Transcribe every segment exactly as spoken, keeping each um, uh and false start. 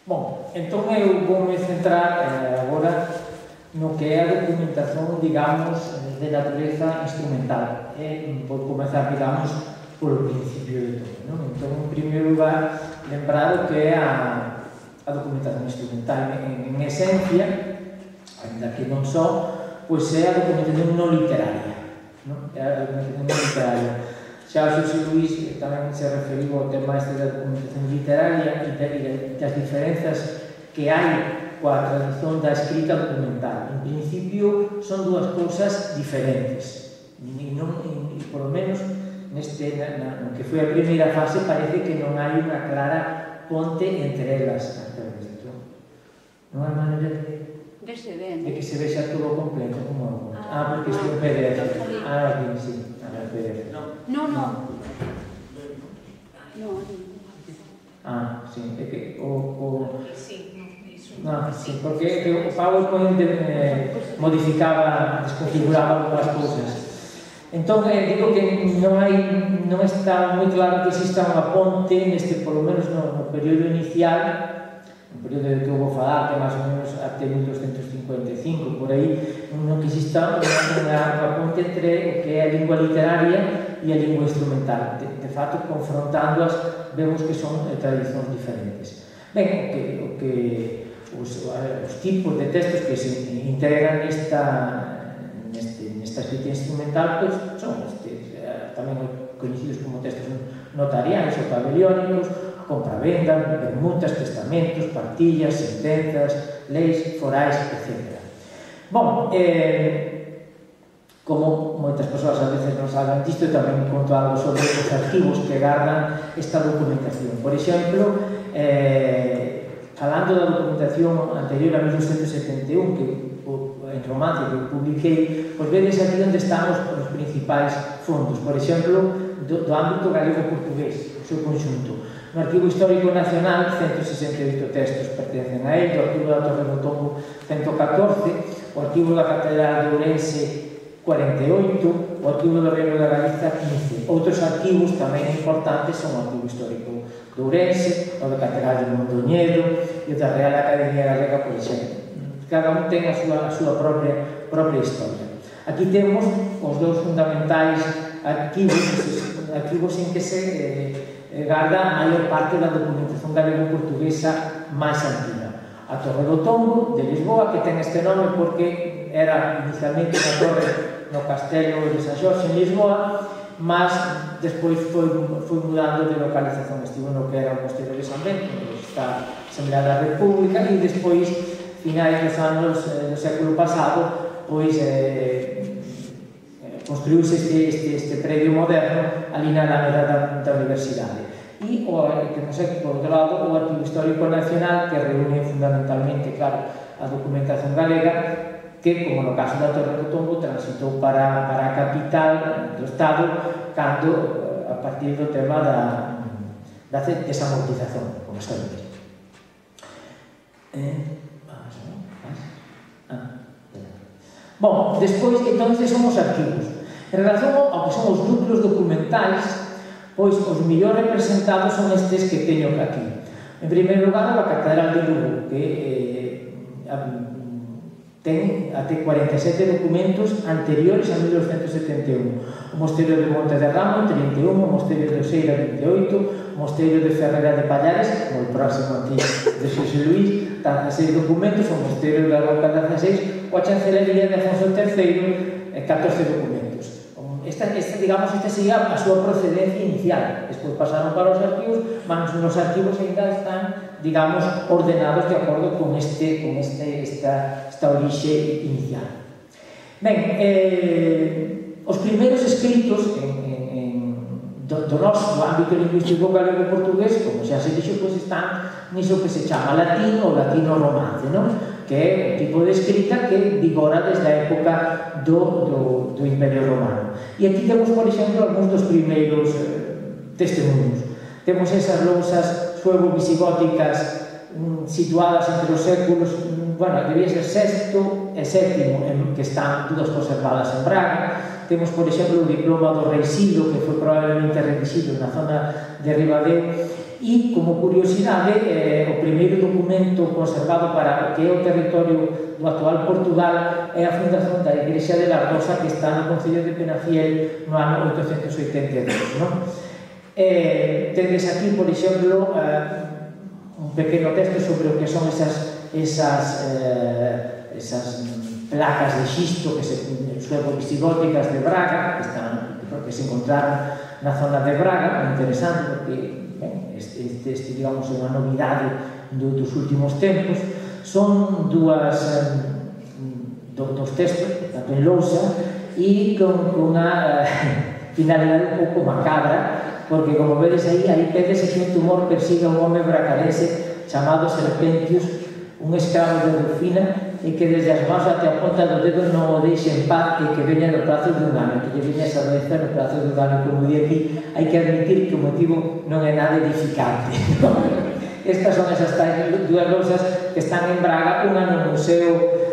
Bom, entón eu voume centrar agora no que é a documentación, digamos, de natureza instrumental. Vou comenzar, digamos, polo principio de todo, non? Entón, en primeiro lugar, lembrar o que é a, a documentación instrumental. En, en esencia, ainda que non só, pois é a documentación non literaria, non? É a documentación non literaria. Xa o Xosé Luís tamén se referiu ao tema este da documentación literaria e das diferenzas que hai coa tradición da escrita documental. En principio, son dúas cousas diferentes. E, non, e por lo menos, neste, na, no que foi a primeira fase, parece que non hai unha clara ponte entre elas. Non hai maneira de, de que se vexa todo completo, como ah, porque isto é un P D F. Ah, aquí, sí, ah, P D F. No, no. Ah, sí, é que o... No, sí, porque que o PowerPoint eh, modificaba, desconfiguraba algunas cousas. Entón, eh, digo que non hai, non está moi claro que exista unha ponte neste, polo menos no, no período inicial, no período que eu vou falar, que é máis ou menos até mil doscientos cincuenta e cinco, por aí, non que exista unha, unha ponte entre o que é a lingua literaria e a lingua instrumental. De, de fato, confrontándoas, vemos que son eh, tradicións diferentes. Ben, o que, o que os, os tipos de textos que se integran nesta, neste, nesta escrita instrumental, pues, son estes, eh, tamén coñecidos como textos notariais ou tabeliónicos, compravenda, permutas, testamentos, partillas, sentenzas, leis, forais, etcétera. Bom, eh, como moitas persoas a veces non saben disto, tamén conto algo sobre os arquivos que gardan esta documentación. Por exemplo, eh, falando da documentación anterior a mil novecientos setenta e un, que en Romance que eu publiquei, pois vedes aquí onde están os, os principais fondos, por exemplo, do, do ámbito galego-portugués, o seu conxunto. No Arquivo Histórico Nacional, ciento sesenta e oito textos pertencen a ele, o Arquivo da Torre do Tombo, ciento catorce, o Arquivo da Catedral de Ourense, cuarenta e oito, o Arquivo do Reino da Galiza, quince. Outros arquivos tamén importantes son o Arquivo Histórico de Ourense, o da Catedral de Mondoñedo e o da Real Academia Galega, por exemplo. Cada un ten a súa, a súa propia, propia historia. Aquí temos os dous fundamentais arquivos, arquivos en que se eh, garda a maior parte da documentación galego-portuguesa máis antiga. A Torre do Tombo, de Lisboa, que ten este nome porque era inicialmente unha torre no Castelo de San Xorxe en Lisboa, mas despois foi, foi mudando de localización, estivo no que era o Mosteiro de San Bento, que está Asamblea da República, e despois, finais dos anos eh, do século pasado, pois eh, construíuse este, este, este predio moderno ali na Alameda da, da Universidade. E o que non sei, por outro lado, o Arquivo Histórico Nacional, que reúne fundamentalmente, claro, a documentación galega, que, como no caso da Torre do Tombo, transitou para, para a capital do Estado cando, a partir do tema da, da desamortización, como está dito. Eh, vamos a ver, ah, bom, despois, entonces, son os arquivos. En relación ao que son os núcleos documentais, pois os millor representados son estes que teño aquí. En primeiro lugar, a Catedral de Lugo, que eh, ten até cuarenta e sete documentos anteriores a mil novecientos setenta e un. O Mosteiro de Monte de Ramo, trinta e un, o Mosteiro de Oseira, vinte e oito, o Mosteiro de Ferrera de Pallares, como o próximo aquí de Xosé Luís, dezasseis documentos, o Mosteiro da Roca, dezasseis, o a Chancelería de Afonso terceiro, catorce documentos. Esta, esta, digamos, esta sería a súa procedencia inicial. Despois pasaron para os arquivos, mas nos arquivos ainda están, digamos, ordenados de acordo con este, con este, esta, esta orixe inicial. Ben, eh, os primeiros escritos en, en, en, do, do noso ámbito lingüístico galego-portugués, como xa se dixo, pois están niso que se chama latino ou latino-romance, non? Que é un tipo de escrita que vigora desde a época do, do, do Imperio Romano. E aquí temos, por exemplo, algúns dos primeiros eh, testemunhos. Temos esas lousas suevo-visigóticas mm, situadas entre os séculos, mm, bueno, debía ser sexto e sétimo, en, que están todas conservadas en Braga, temos, por exemplo, o diploma do Rei Silo, que foi probablemente redixido na zona de Ribadeo, e, como curiosidade, eh, o primeiro documento conservado para o que é o territorio do actual Portugal é a fundación da Igrexa de Lardosa, que está no Concello de Penafiel no ano oitocentos oitenta e dous, non? Eh, tedes aquí, por exemplo, eh, un pequeno texto sobre o que son esas esas, eh, esas placas de xisto que se suevo visigóticas de Braga, que, están, que se encontraron na zona de Braga, moi interesante, porque ben, este, este, este, digamos, é unha novidade do, dos últimos tempos. Son dúas eh, do, dos textos, tanto en lousa, e con, con unha eh, finalidade un pouco macabra, porque, como vedes aí, aí pédese que un tumor persiga un home bracarense chamado Serpentius, un escravo de Rufina, e que desde as mãos até a ponta do dedo non o deixe en paz e que veña no prazo de un ano, que lle veña esa doenza no prazo de un ano. Como di aquí, hai que admitir que o motivo non é nada edificante. Estas son esas dúas lousas que están en Braga, unha no Museo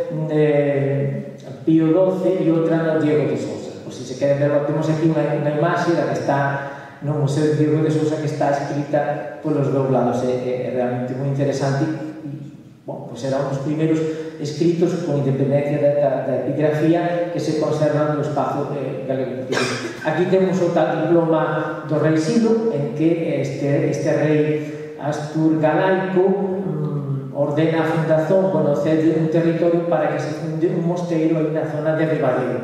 eh, Pío doce e outra no Diego de Sousa. Por si se queren ver, temos aquí unha, unha imaxe da que está no Museo Diego de Sousa, que está escrita polos dous lados. É, é realmente moi interesante. Bon, pues eran os primeiros escritos con independencia da, da, da epigrafía que se conservan no espazo de galego. Aquí temos o tal diploma do Rei Silo, en que este, este rei Astur Galaico mm, ordena a fundación, bueno, cede un territorio para que se funde un mosteiro aí na zona de Ribadeo.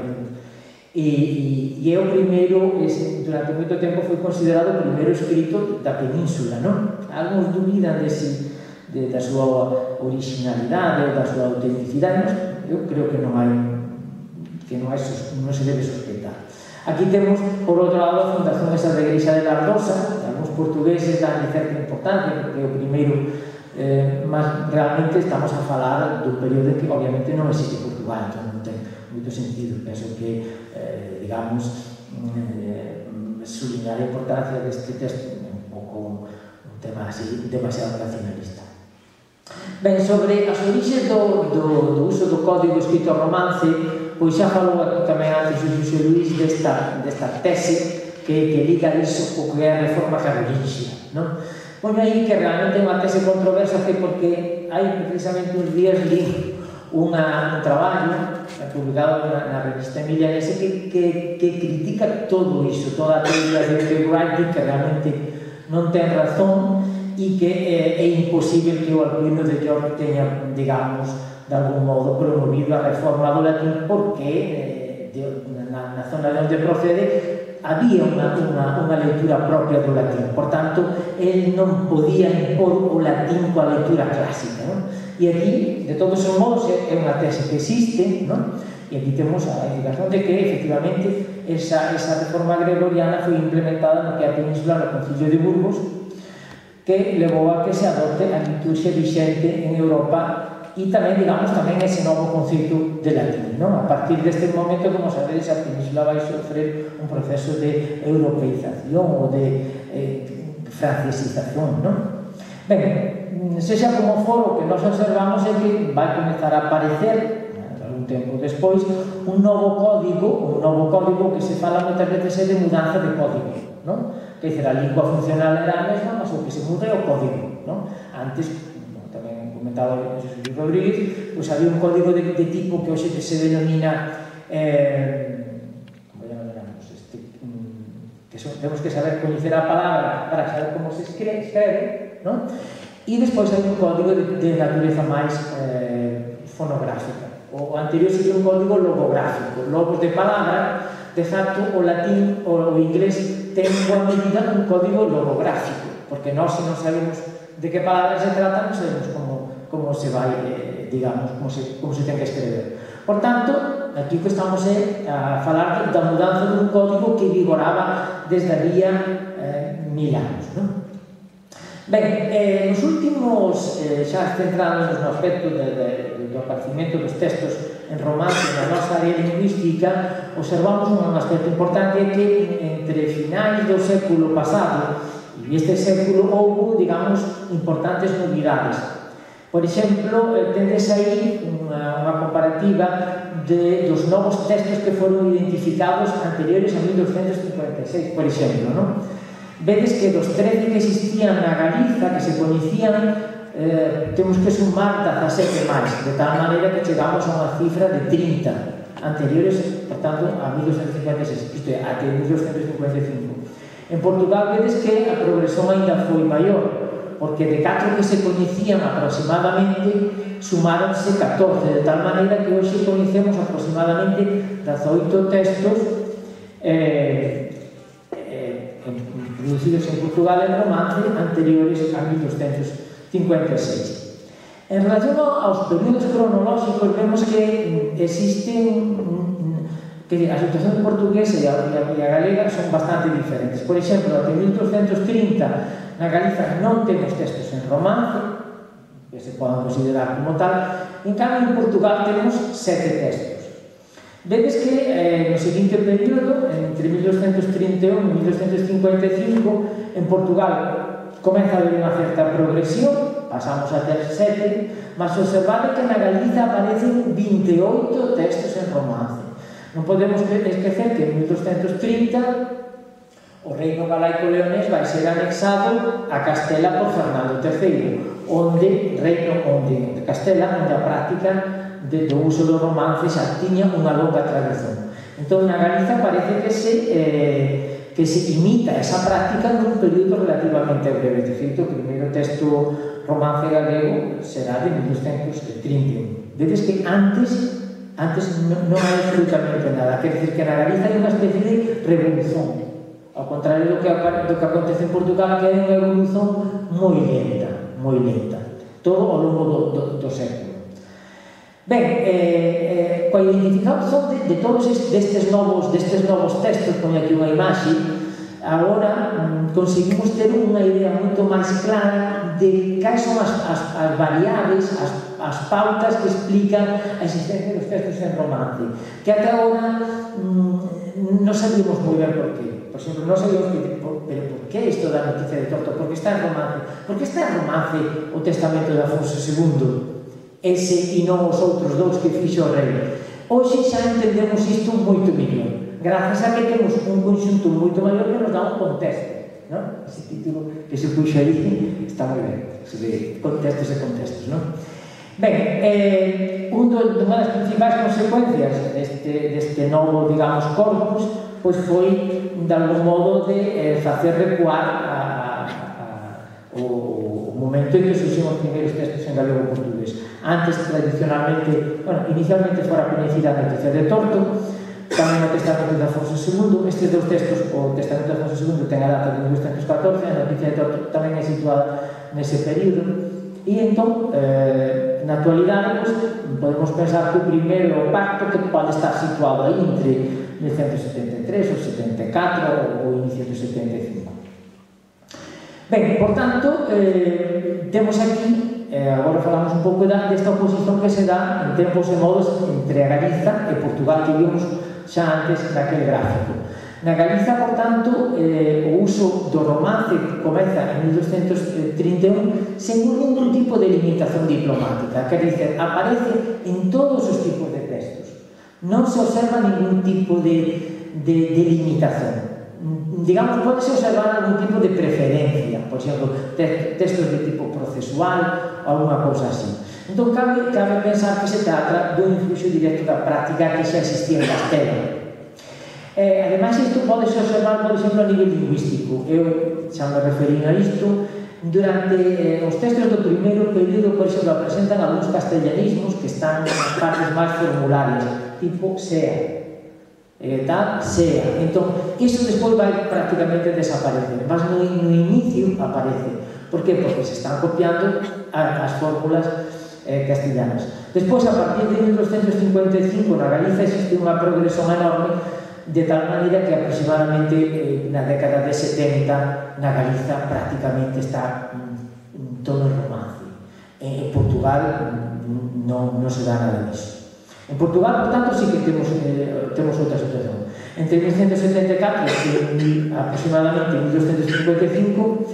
E, e, e é o primeiro, ese, durante moito tempo foi considerado o primeiro escrito da península, non? Alguns dubidan de si de, da súa originalidade ou da súa autenticidade, mas eu creo que non hai que non, hai, non se debe sospeitar. Aquí temos, por outro lado, a fundación esa da Igrexa de Lardosa, que algúns portugueses dan certa importancia, porque é o primeiro, eh, mas realmente estamos a falar dun período que obviamente non existe Portugal, entón non ten moito sentido. Penso que, eh, digamos, eh, subliñar a importancia deste texto é un pouco un tema así demasiado nacionalista. Ben, sobre as orixes do, do, do uso do código escrito ao romance, pois xa falou tamén antes o Xosé Luís desta, desta tese que, que liga iso co que é a reforma carolíngia, non? Pois aí que realmente é unha tese controversa, que porque hai precisamente uns días li unha, un traballo publicado na, na revista Emilianese que, que, que critica todo iso, toda a teoría de Wright, que realmente non ten razón, e que é, é imposible que o Alcuino de York teña, digamos, de algún modo promovido a reforma do latín, porque eh, de, na, na zona de onde procede había unha, unha, unha leitura propia do latín. Por tanto, el non podía impor o latín coa leitura clásica, non? E aquí, de todos os modos, é unha tese que existe, non? E aquí temos a indicación de que, efectivamente, esa, esa reforma gregoriana foi implementada no que é a península no Concilio de Burgos, que levou a que se adopte a liturgia vixente en Europa e tamén, digamos, tamén ese novo conceito de latín, non? A partir deste momento, como sabedes, a península vai sofrer un proceso de europeización ou de eh, francesización, non? Ben, sexa como for, o que nos observamos é que vai comezar a aparecer, algún tempo despois, un novo código, un novo código que se fala moitas veces é de mudanza de código, non? Que dizer, a lingua funcional era a mesma, mas o que se muda é o código, non? Antes, como tamén comentaba o Xosé Luís Rodríguez, pois había un código de, de tipo que hoxe se denomina eh, como denominamos este, que son, temos que saber coñecer a palabra para saber como se escreve, escreve, non? E despois hai un código de, de natureza máis eh, fonográfica. O anterior sería un código logográfico, logos de palabra. De facto, o latín ou o inglés ten boa medida un código logográfico, porque nós, se non sabemos de que palabras se trata, non sabemos como, como se vai, eh, digamos, como se, como se ten que escrever. Por tanto, aquí que estamos eh, a falar da mudanza dun código que vigoraba desde había eh, mil anos, non? Ben, eh, nos últimos, eh, xa centrándonos no aspecto de, de, de, do aparecimento dos textos en romance na nosa área lingüística, observamos un aspecto importante que entre finais do século pasado e este século houve, digamos, importantes novidades. Por exemplo, tendes aí unha, unha comparativa de, dos novos textos que foron identificados anteriores a mil douscentos cincuenta e seis, por exemplo, non? Vedes que dos trece que existían na Galiza, que se coñecían, eh, temos que sumar dezasete máis, de tal maneira que chegamos a unha cifra de trinta anteriores, por tanto, a mil douscentos cincuenta e seis, isto é, a mil douscentos cincuenta e cinco. En Portugal vedes que a progresión ainda foi maior, porque de catro que se coñecían aproximadamente sumáronse catorce, de tal maneira que hoxe coñecemos aproximadamente dezaoito textos eh, eh, producidos en Portugal en romance anteriores a mil douscentos cincuenta e seis. En relación aos períodos cronolóxicos vemos que existen que a situación portuguesa e a, a, a galega son bastante diferentes. Por exemplo, até mil douscentos trinta na Galiza non temos textos en romance, que se poden considerar como tal, en cambio en Portugal temos sete textos. Vedes que eh, no seguinte período, entre mil douscentos trinta e un e mil douscentos cincuenta e cinco, en Portugal comeza a haber unha certa progresión, pasamos a ter sete, mas observade que na Galiza aparecen vinte e oito textos en romance. Non podemos esquecer que en mil douscentos trinta o reino galaico-leonés vai ser anexado a Castela por Fernando terceiro, onde reino onde Castela, onde a práctica de, do uso do romance xa tiña unha longa tradición. Entón, na Galiza parece que se, eh, que se imita esa práctica nun período relativamente breve. De feito, o primeiro texto romance galego será de mil douscentos trinta e un. Vedes que antes antes non, non hai absolutamente nada. Quer dizer que na Galiza hai unha especie de revolución, ao contrario do que, do que acontece en Portugal, que hai unha evolución moi lenta, moi lenta, todo ao longo do, do, do século. Ben, eh, eh, coa identificación de, de todos estes novos, destes novos textos, con aquí unha imaxe, agora mm, conseguimos ter unha idea moito máis clara de cais son as, as, as variables, as, as pautas que explican a existencia dos textos en romance, que até agora mm, non sabíamos moi ben por qué. Por exemplo, non sabíamos que, por, pero por que isto da noticia de Torto? Porque está en romance. Porque está en romance o testamento de Afonso segundo, ese e non os outros dous que fixo o rei. Hoxe xa entendemos isto moito mellor, grazas a que temos un conxunto moito maior que nos dá un contexto, non? Ese título que se puxo aí está moi ben, se ve contextos e contextos, non? Ben, eh, un do, unha das principais consecuencias deste, deste novo, digamos, corpus, pois foi, de algún modo, de eh, facer recuar a, a, o, o momento en que surxen os primeiros textos en galego-portugués. Antes, tradicionalmente, bueno, inicialmente fora coñecida a noticia de Torto, tamén o testamento de Afonso segundo. Estes dous textos, o testamento de Afonso segundo ten a data de mil douscentos catorce, a noticia de Torto tamén é situada nese período. E entón, eh, na actualidade, pues, podemos pensar que o primeiro pacto que pode estar situado aí entre mil ciento setenta e tres ou setenta e catro ou inicio do setenta e cinco. Ben, por tanto, eh, temos aquí, eh, agora falamos un pouco da, desta oposición que se dá en tempos e modos entre a Galiza e Portugal, que vimos xa antes daquele gráfico. Na Galiza, por tanto, eh, o uso do romance que comeza en mil douscentos trinta e un sen ningún tipo de limitación diplomática, quer dizer, aparece en todos os tipos de textos. Non se observa ningún tipo de, de, de limitación. Digamos, pode se observar algún tipo de preferencia, por exemplo, te, textos de tipo procesual ou alguna cousa así. Entón, cabe, cabe pensar que se trata dun influxo directo da práctica que xa existía en Castela. Eh, ademais, isto pode se observar, por exemplo, a nivel lingüístico. Eu xa me referín a isto. Durante eh, os textos do primeiro período, por exemplo, presentan algúns castellanismos que están nas partes máis formularias, tipo sea, eh, tal, sea. Entón, iso despois vai prácticamente desaparecer, mas no, no inicio aparece. Por que? Porque se están copiando a, as fórmulas eh, castellanas. Despois, a partir de mil douscentos cincuenta e cinco, na Galiza existe unha progresión enorme, de tal maneira que aproximadamente eh, na década de setenta na Galiza prácticamente está mm, todo en romance. En, en Portugal mm, non, non se dá nada disso. En Portugal, por tanto, sí que temos, eh, temos outra situación. Entre mil ciento setenta e catro e aproximadamente mil douscentos cincuenta e cinco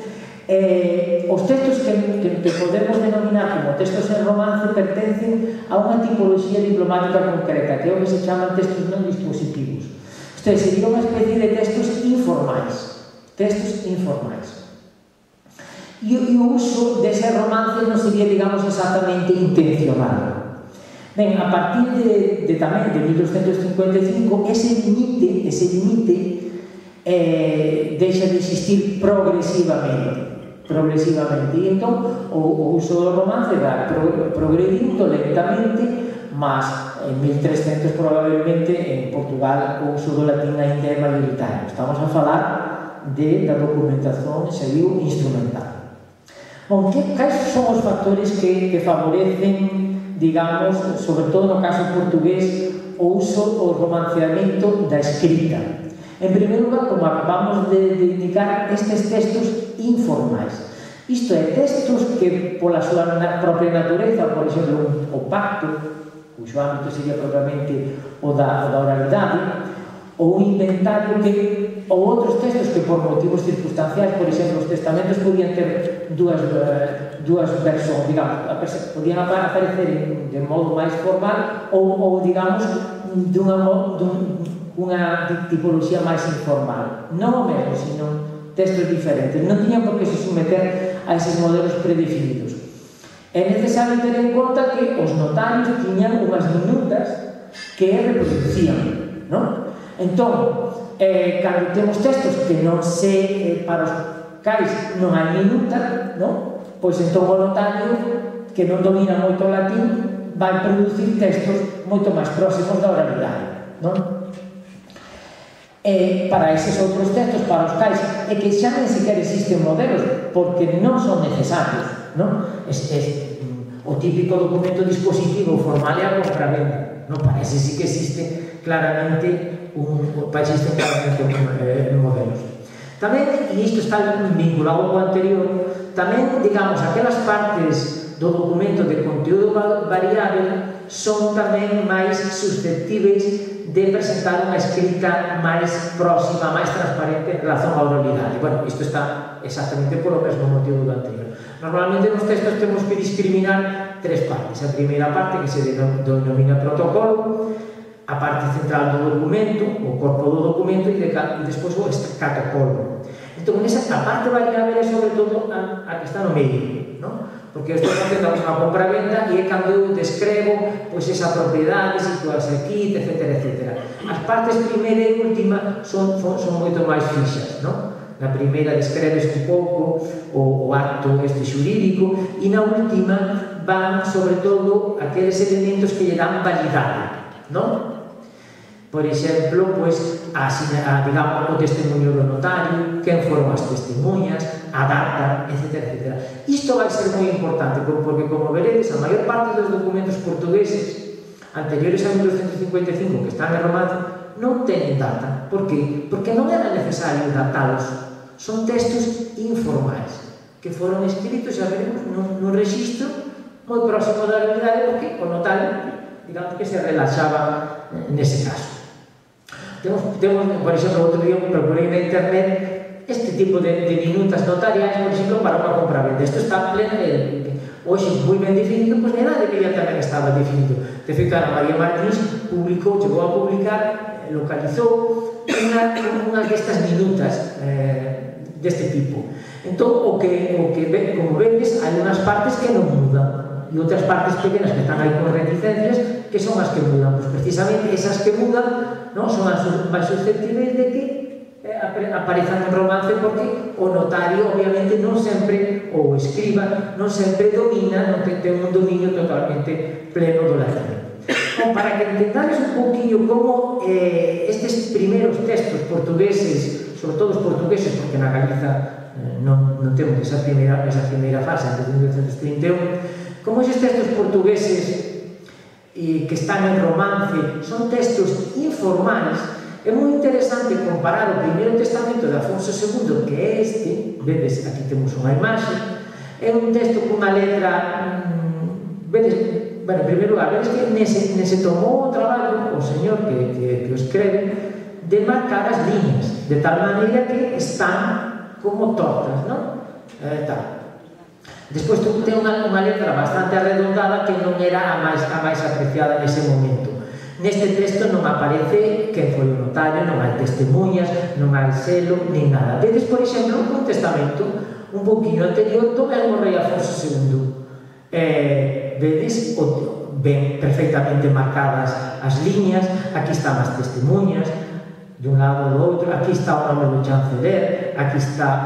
Eh, os textos que, que, que podemos denominar como textos en romance pertencen a unha tipoloxía diplomática concreta, que é o que se chaman textos non dispositivos. Isto é, sería unha especie de textos informais. Textos informais. E, e o uso dese romance non sería, digamos, exactamente intencionado. Ben, a partir de, de tamén de mil doscientos cincuenta e cinco, ese limite, ese limite eh, deixa de existir progresivamente. progresivamente. E entón, o, o uso do romance va pro, progredindo lentamente, mas en mil trescentos probablemente en Portugal o uso do latín ainda é mayoritario. Estamos a falar de, da documentación, seguiu instrumental. Bom, que, cais son os factores que, que favorecen, digamos, sobre todo no caso portugués, o uso o romanceamento da escrita? En primeiro lugar, como acabamos de, de indicar, estes textos informais. Isto é, textos que, pola súa propia natureza, por exemplo, un, o pacto, cuxo ámbito sería propiamente o da, o da oralidade, ou un inventario que, ou outros textos que por motivos circunstanciais, por exemplo, os testamentos podían ter dúas, dúas versións, digamos, podían aparecer de modo máis formal ou, ou digamos, dunha, dun, unha tipoloxía máis informal. Non o mesmo, sino textos diferentes. Non tiñan por que se someter a eses modelos predefinidos. É necesario ter en conta que os notarios tiñan unhas minutas que reproducían, non? Entón, eh, cando temos textos que non se, eh, para os cais non hai minuta, non? Pois entón o notario, que non domina moito o latín, vai producir textos moito máis próximos da oralidade, non? E para eses outros textos, para os cais, é que xa nem sequer existen modelos, porque non son necesarios, non? Es, es, o típico documento dispositivo formal é a compravenda, non? Para ese sí que existe claramente un, para existen claramente un, eh, modelos. Tamén, e isto está vinculado ao anterior, tamén, digamos, aquelas partes do documento de conteúdo variável son tamén máis susceptíveis de presentar unha escrita máis próxima, máis transparente en relación á oralidade. Bueno, isto está exactamente polo mesmo motivo do anterior. Normalmente nos textos temos que discriminar tres partes. A primeira parte, que se denomina protocolo, a parte central do documento, o corpo do documento, e, de, e despois o catocolo. Entón, esa, a parte variável é sobre todo a, a que está no medio, non? Porque estou facendo unha compra-venda e é cando eu descrevo pois esa propiedade, situarse aquí, etcétera, etcétera. As partes primeira e última son, son, son moito máis fixas, non? Na primeira descreves un pouco o, o acto este xurídico e na última van sobre todo aqueles elementos que lle dan validade, non? Por exemplo, pois, a, a, digamos, o testemunho do notario, quen foron as testemunhas, a data, etcétera, etcétera. Isto vai ser moi importante, porque, como veredes, a maior parte dos documentos portugueses anteriores a mil doscientos cincuenta e cinco que están en romance non teñen data. Por qué? Porque non era necesario datalos. Son textos informais que foron escritos, xa veremos, nun, nun registro moi próximo da realidade, porque o notario, digamos que se relaxaba nese caso. Temos, temos, por exemplo, outro día procurei na internet este tipo de, de minutas notariais, por exemplo, para unha compra-venda. Isto está pleno de... Hoxe, moi ben definido, pois na edade media tamén estaba definido. De feito, a María Martins publicou, chegou a publicar, localizou unha, unha destas minutas eh, deste tipo. Entón, o que, o que como vedes, hai unhas partes que non mudan e outras partes pequenas que están aí con reticencias que son as que mudan. Pois precisamente esas que mudan, non, son as máis susceptibles de que eh, aparezan en romance, porque o notario obviamente non sempre, ou o escriba non sempre domina, non ten, ten un dominio totalmente pleno do latín. Bom, para que entendades un pouquinho como eh, estes primeiros textos portugueses, sobre todo os portugueses, porque na Galiza eh, non, non temos esa primeira, esa primeira fase antes de mil novecientos trinta e un, como eses textos portugueses e que están en romance son textos informais, é moi interesante comparar o primeiro testamento de Afonso segundo, que é este, vedes, aquí temos unha imaxe, é un texto cunha letra, mmm, vedes, bueno, en primeiro lugar, vedes que nese, nese tomou o traballo o señor que, que, que o escreve de marcar as liñas, de tal maneira que están como tortas, non? Despois ten unha letra bastante arredondada que non era a máis apreciada nese momento. Neste texto non aparece quen foi o notario, non hai testemunhas, non hai selo, nin nada. Vedes, por exemplo, un testamento un poquinho anterior do mesmo rei Afonso segundo. Vedes, ben perfectamente marcadas as liñas, aquí están as testemunhas, de un lado ou do outro, aquí está o nome do chanceler, aquí está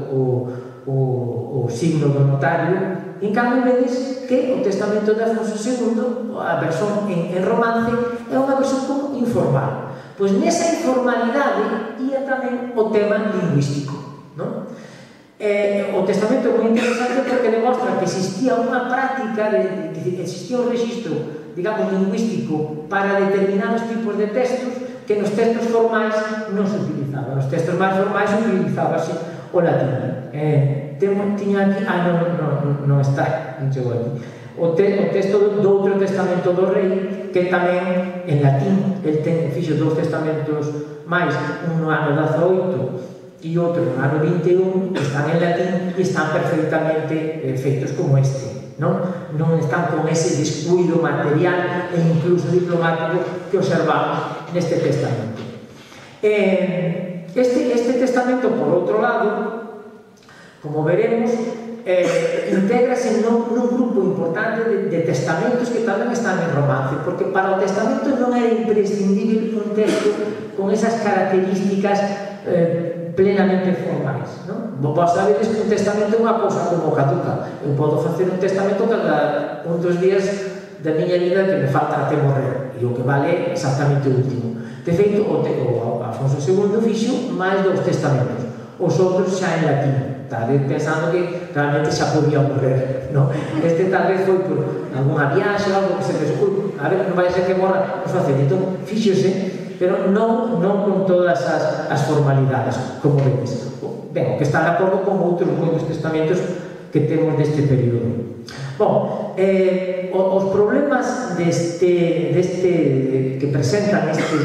o signo do notario. En cambio, vedes que o testamento de Afonso segundo, a versión en romance, é unha versión como informal. Pois nesa informalidade ia tamén o tema lingüístico. O testamento é moi interesante porque demostra que existía unha práctica, que existía un registro, digamos, lingüístico para determinados tipos de textos que nos textos formais non se utilizaban. Nos textos máis formais utilizábase o latín. Tiña aquí, ah, non está, non chegou aquí, o texto do outro testamento do rei, que tamén en latín, el fixo dous testamentos máis, un no ano dezaoito e outro no ano vinte e un, están en latín e están perfectamente feitos como este, non están con ese descuido material e incluso diplomático que observamos neste testamento. Este testamento, por outro lado, como veremos, intégrase nun grupo importante de testamentos que tamén están en romance, porque para o testamento non era imprescindible un texto con esas características plenamente formais. Vos sabedes que un testamento é unha cousa como caduca. Eu podo facer un testamento cada un dos días da miña vida que me falta até morrer, e o que vale é exactamente o último. De feito, o Afonso segundo fixo máis dos testamentos, os outros xa en latín, tal vez pensando que realmente xa podía morrer. Este tal vez foi por alguna viaxe ou algo que se pensou, a ver, non vai ser que morra, non facendo. Entón, fíxose, pero non con todas as formalidades, como vedes. Ben, que está de acordo con outros moitos testamentos que temos deste período. Bom, os problemas deste que presentan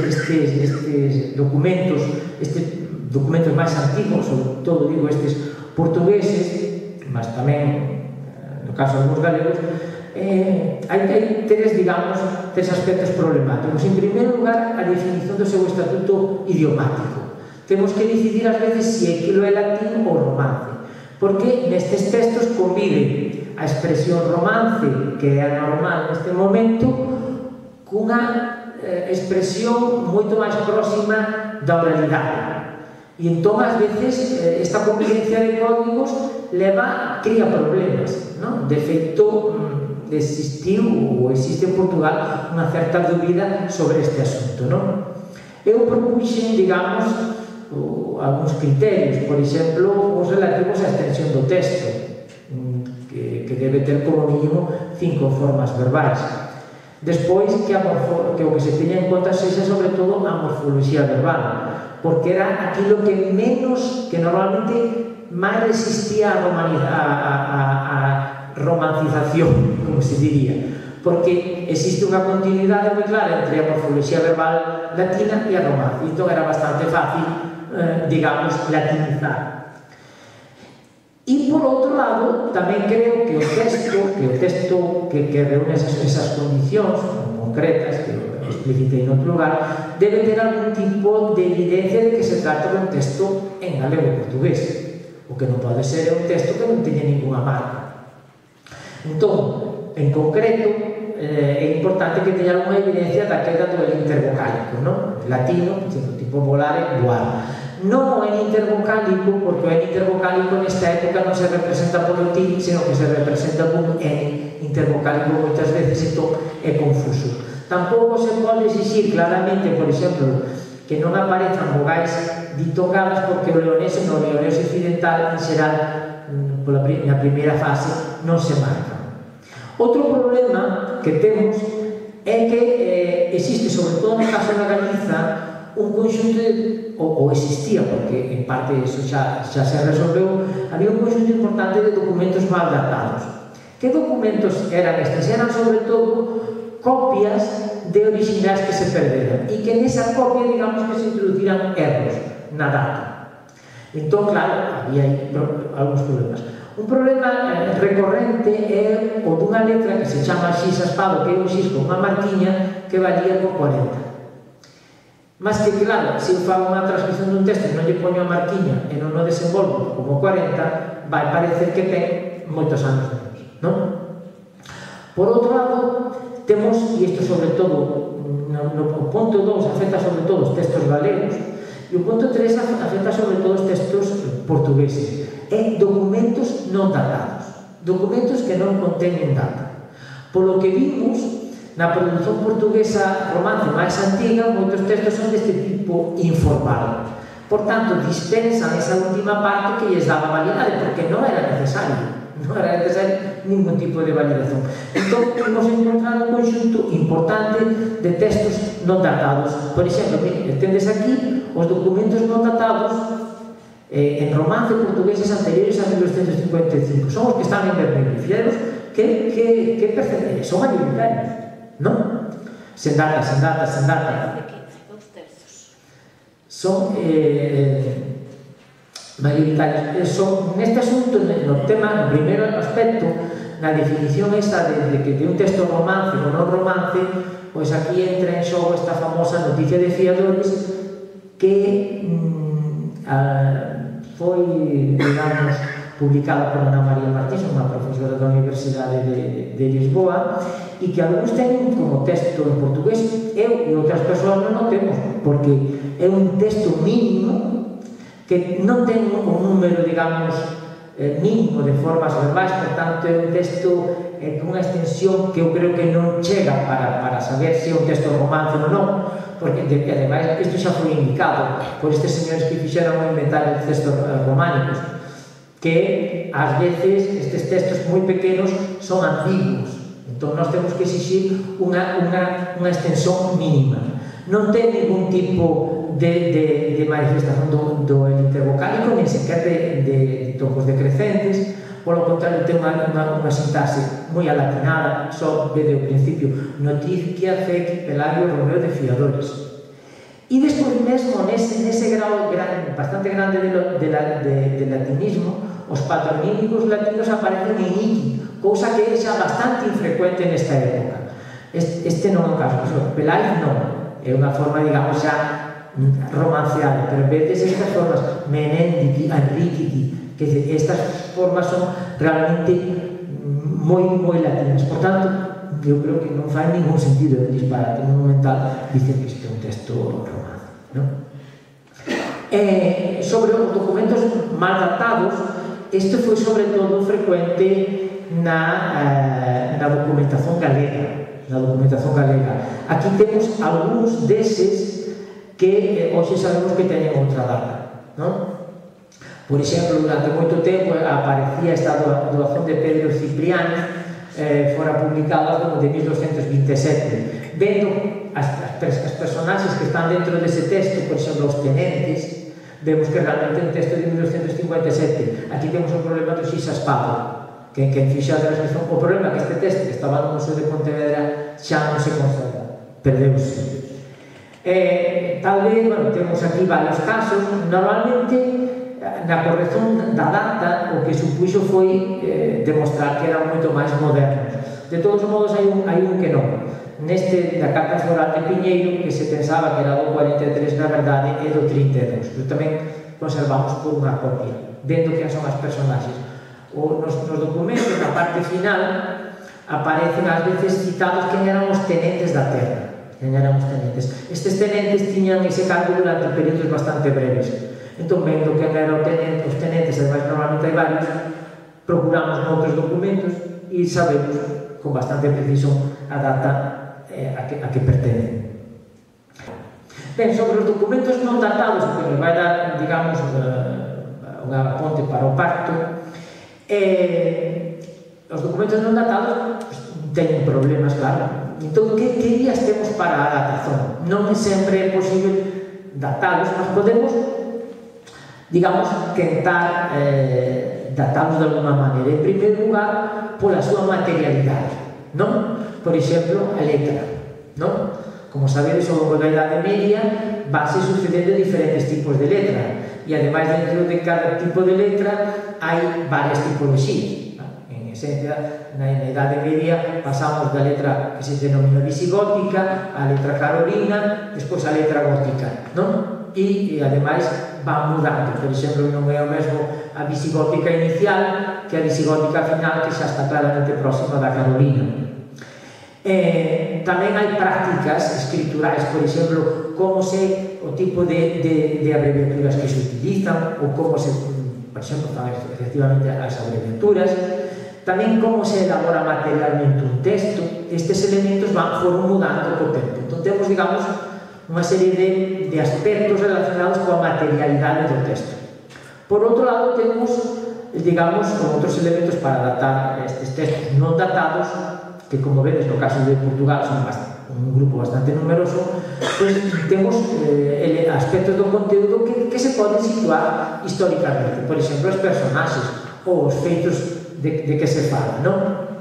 estes documentos, estes documentos máis antigos, sobre todo, digo, estes portugueses, mas tamén, no caso dos galegos, hai tres, digamos, tres aspectos problemáticos. En primeiro lugar, a definición do seu estatuto idiomático. Temos que decidir, ás veces, se aquilo é latín ou romance, porque nestes textos convive a expresión romance, que é a normal neste momento, cunha expresión moito máis próxima da oralidade. E entón, ás veces, esta convivencia de códigos leva, cría problemas. De feito, existiu ou existe en Portugal unha certa dúbida sobre este asunto. Eu propuxen, digamos, algúns criterios, por exemplo, os relativos á extensión do texto, que debe ter como mínimo cinco formas verbais. Despois, que o que se teña en conta sexa sobre todo a morfoloxía verbal, porque era aquilo que menos, que normalmente máis resistía a romancización, como se diría, porque existe unha continuidade moi clara entre a morfoloxía verbal latina e a romance, entón era bastante fácil, digamos, latinizar. E, por outro lado, tamén creo que o texto, que o texto que reúne esas condicións concretas, que explicitei en outro lugar, debe ter algún tipo de evidencia de que se trata de un texto en galego e portugués, o que non pode ser un texto que non teña ninguna marca. Entón, en concreto, é importante que teña alguna evidencia da queda do intervocálico, latino, tipo volar e voar. Non é intervocálico, porque o N intervocálico nesta época non se representa polo T, senón que se representa por N intervocálico moitas veces, entón é confuso. Tampouco se pode exixir claramente, por exemplo, que non aparezan vogais ditocadas, porque o leonés no leonés occidental, en xeral, na primeira fase, non se marca. Outro problema que temos é que existe, sobre todo no caso da Galiza, un conxunto de, ou existía, porque en parte iso xa se resolveu, había un conxunto importante de documentos mal datados. Que documentos eran estes? Eran sobre todo copias de originais que se perderan e que nesa copia, digamos, que se introduciran erros na data. Entón, claro, había aí algúns problemas. Un problema recorrente é o dunha letra que se chama xis aspado, que é un xis con unha marquiña que valía por cuarenta. Mas que, claro, se eu fago unha transcripción dun texto e non lle poño a marquiña e non o desenvolvo como cuarenta, vai parecer que ten moitos anos menos, non? Por outro lado, temos, e isto sobre todo, no, no punto dous afecta sobre todo os textos galegos, e o punto tres afecta sobre todo os textos portugueses, é documentos non datados, documentos que non conteñen data. Polo que vimos, na produción portuguesa romance máis antiga, moitos textos son deste tipo informal. Por tanto, dispensan esa última parte que lles daba validade, porque non era necesario. Non era necesario ningún tipo de validación. Entón, hemos encontrado un conxunto importante de textos non datados. Por exemplo, tendes aquí os documentos non datados eh, en romance portugueses anteriores a mil novecientos cincuenta e cinco. Son os que están en vermelho. Fijaros que, que, que percenten, son mayoritarios, non? Sen data, sen data, sen data. Son eh, mayoritarios. Son, neste asunto, no tema, no primeiro aspecto, na definición esta de, de que de un texto romance ou non romance, pois aquí entra en xogo esta famosa noticia de fiadores que mm, a, foi, digamos, publicada por Ana María Martins, unha profesora da Universidade de, de Lisboa, e que algúns teñen como texto en portugués. Eu e outras persoas non o temos, porque é un texto mínimo que non ten un número, digamos, eh, mínimo de formas verbais, por tanto é un texto eh, con unha extensión que eu creo que non chega para, para saber se é un texto romance ou non, porque de, ademais isto xa foi indicado por estes señores que fixeron o inventario de textos románicos, que ás veces estes textos moi pequenos son ambiguos. Entón nós temos que exixir unha, unha, unha extensión mínima. Non ten ningún tipo de, de, de manifestación do, do elite vocálico, nin sequer de, de, de topos decrecentes. Polo contrario, ten unha, unha, unha sintaxe moi alatinada, só desde o principio, noticia fec Pelayo Romeo de Fiadores. E despois mesmo, nese, nese grau gran, bastante grande de, de, de, de latinismo, os patronímicos latinos aparecen en iki, cousa que é xa bastante infrecuente nesta época. Este, este non é o caso, Pelayo non, é unha forma, digamos, xa romanceada, pero en vez de estas formas, Menendiki, Enriquiti, que estas formas son realmente moi, moi latinas. Por tanto, eu creo que non fai ningún sentido de disparate monumental dicir que isto é un texto romance, non? Eh, sobre os documentos mal datados, isto foi sobre todo frecuente na, eh, na documentación galega, na documentación galega. Aquí temos algúns deses que eh, hoxe sabemos que teñen outra data, non? Por exemplo, durante moito tempo aparecía esta doación de Pedro Cipriano, eh, fora publicada como de mil doscientos vinte e sete. Vendo as, as, as personaxes que están dentro dese texto, por exemplo, os tenentes, vemos que realmente é un texto de mil doscientos cincuenta e sete. Aquí temos o problema do xis aspado, que quen fixa a transcripción. O problema é que este texto que estaba no Museo de Pontevedra xa non se conserva, perdeuse. Eh, tal vez, bueno, temos aquí varios casos. Normalmente, na corrección da data, o que supuxo foi eh, demostrar que eran moito máis modernos. De todos modos, hai un, hai un que non. Neste da Carta Floral de Piñeiro, que se pensaba que era do cuarenta e tres, na verdade é do trinta e dous, pero tamén conservamos por unha copia, vendo que son as personaxes. O, nos, nos documentos, na parte final, aparecen ás veces citados quen eran os tenentes da terra. Quen eran os tenentes. Estes tenentes tiñan ese cargo durante períodos bastante breves. Entón, vendo que eran tenente, os tenentes, ademais normalmente hai varios, procuramos noutros documentos e sabemos con bastante precisión a data eh, a, que, a que pertenen. Ben, sobre os documentos non datados, que nos vai dar, digamos, uh, unha ponte para o pacto, eh, os documentos non datados pues, teñen problemas, claro. Entón, que, que días temos para a datación? Non sempre é posible datalos, mas podemos, digamos, tentar eh, datalos de alguma maneira. En primeiro lugar, pola súa materialidade, non? Por exemplo, a letra, non? Como sabedes, ao longo da Idade Media vanse sucedendo diferentes tipos de letra. e ademais dentro de cada tipo de letra hai varias tipoloxías. En esencia, na Idade Media pasamos da letra que se denomina visigótica á letra carolina, despois a letra gótica, non? E ademais van mudando, por exemplo, non é o mesmo a visigótica inicial que a visigótica final, que xa está claramente próxima da carolina. Eh, tamén hai prácticas escriturais, por exemplo, como se o tipo de, de, de abreviaturas que se utilizan ou como se, por exemplo, fan efectivamente as abreviaturas, tamén como se elabora materialmente un texto. Estes elementos van foron mudando co tempo. Entón temos, digamos, unha serie de, de aspectos relacionados coa materialidade do texto. Por outro lado, temos, digamos, outros elementos para datar estes textos non datados, que, como vedes, no caso de Portugal son un grupo bastante numeroso, pues temos eh, aspectos do conteúdo que, que se poden situar históricamente. Por exemplo, os personaxes ou os feitos de, de que se fala, non?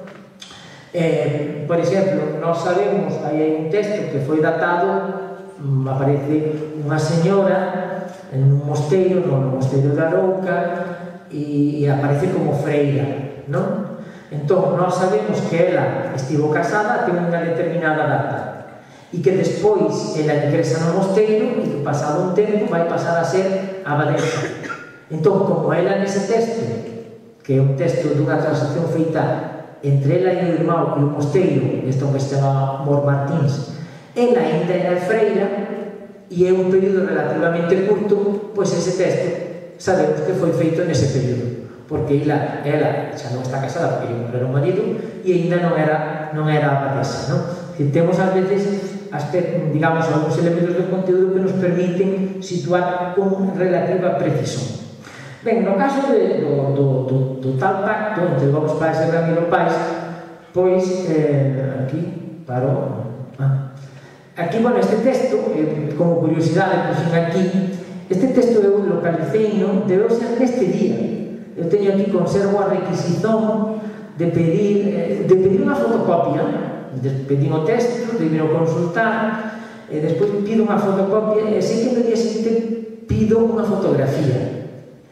Eh, por exemplo, nós sabemos, aí hai un texto que foi datado, aparece unha señora en un mosteiro, no mosteiro da Arouca, e, e aparece como freira, non? Entón, nós sabemos que ela estivo casada, ten unha determinada data, e que despois ela ingresa no mosteiro e que pasado un tempo vai pasar a ser abadesa. Entón, como ela nese texto, que é un texto dunha transacción feita entre ela e o irmão e o mosteiro, isto que se chama Mor Martins, ela ainda era freira e é un período relativamente curto, pois ese texto sabemos que foi feito nese período, porque ela, ela xa non está casada porque lle morreu o marido e ainda non era, non era abadesa, non? Que temos ás veces aspectos, digamos, algúns elementos do conteúdo que nos permiten situar con relativa precisión. Ben, no caso de, do, do, do, do tal pacto entre Gómez Pais e Ramiro Pais, pois, eh, aquí, paro, ah, aquí, bueno, este texto, eh, como curiosidade, pois, aquí, este texto eu localicei, non? Debeu ser neste día. Eu teño aquí, conservo a requisición de pedir, eh, de pedir unha fotocopia, pedín o texto, de vir a consultar, e despois pido unha fotocopia, e sei que no día seguinte pido unha fotografía.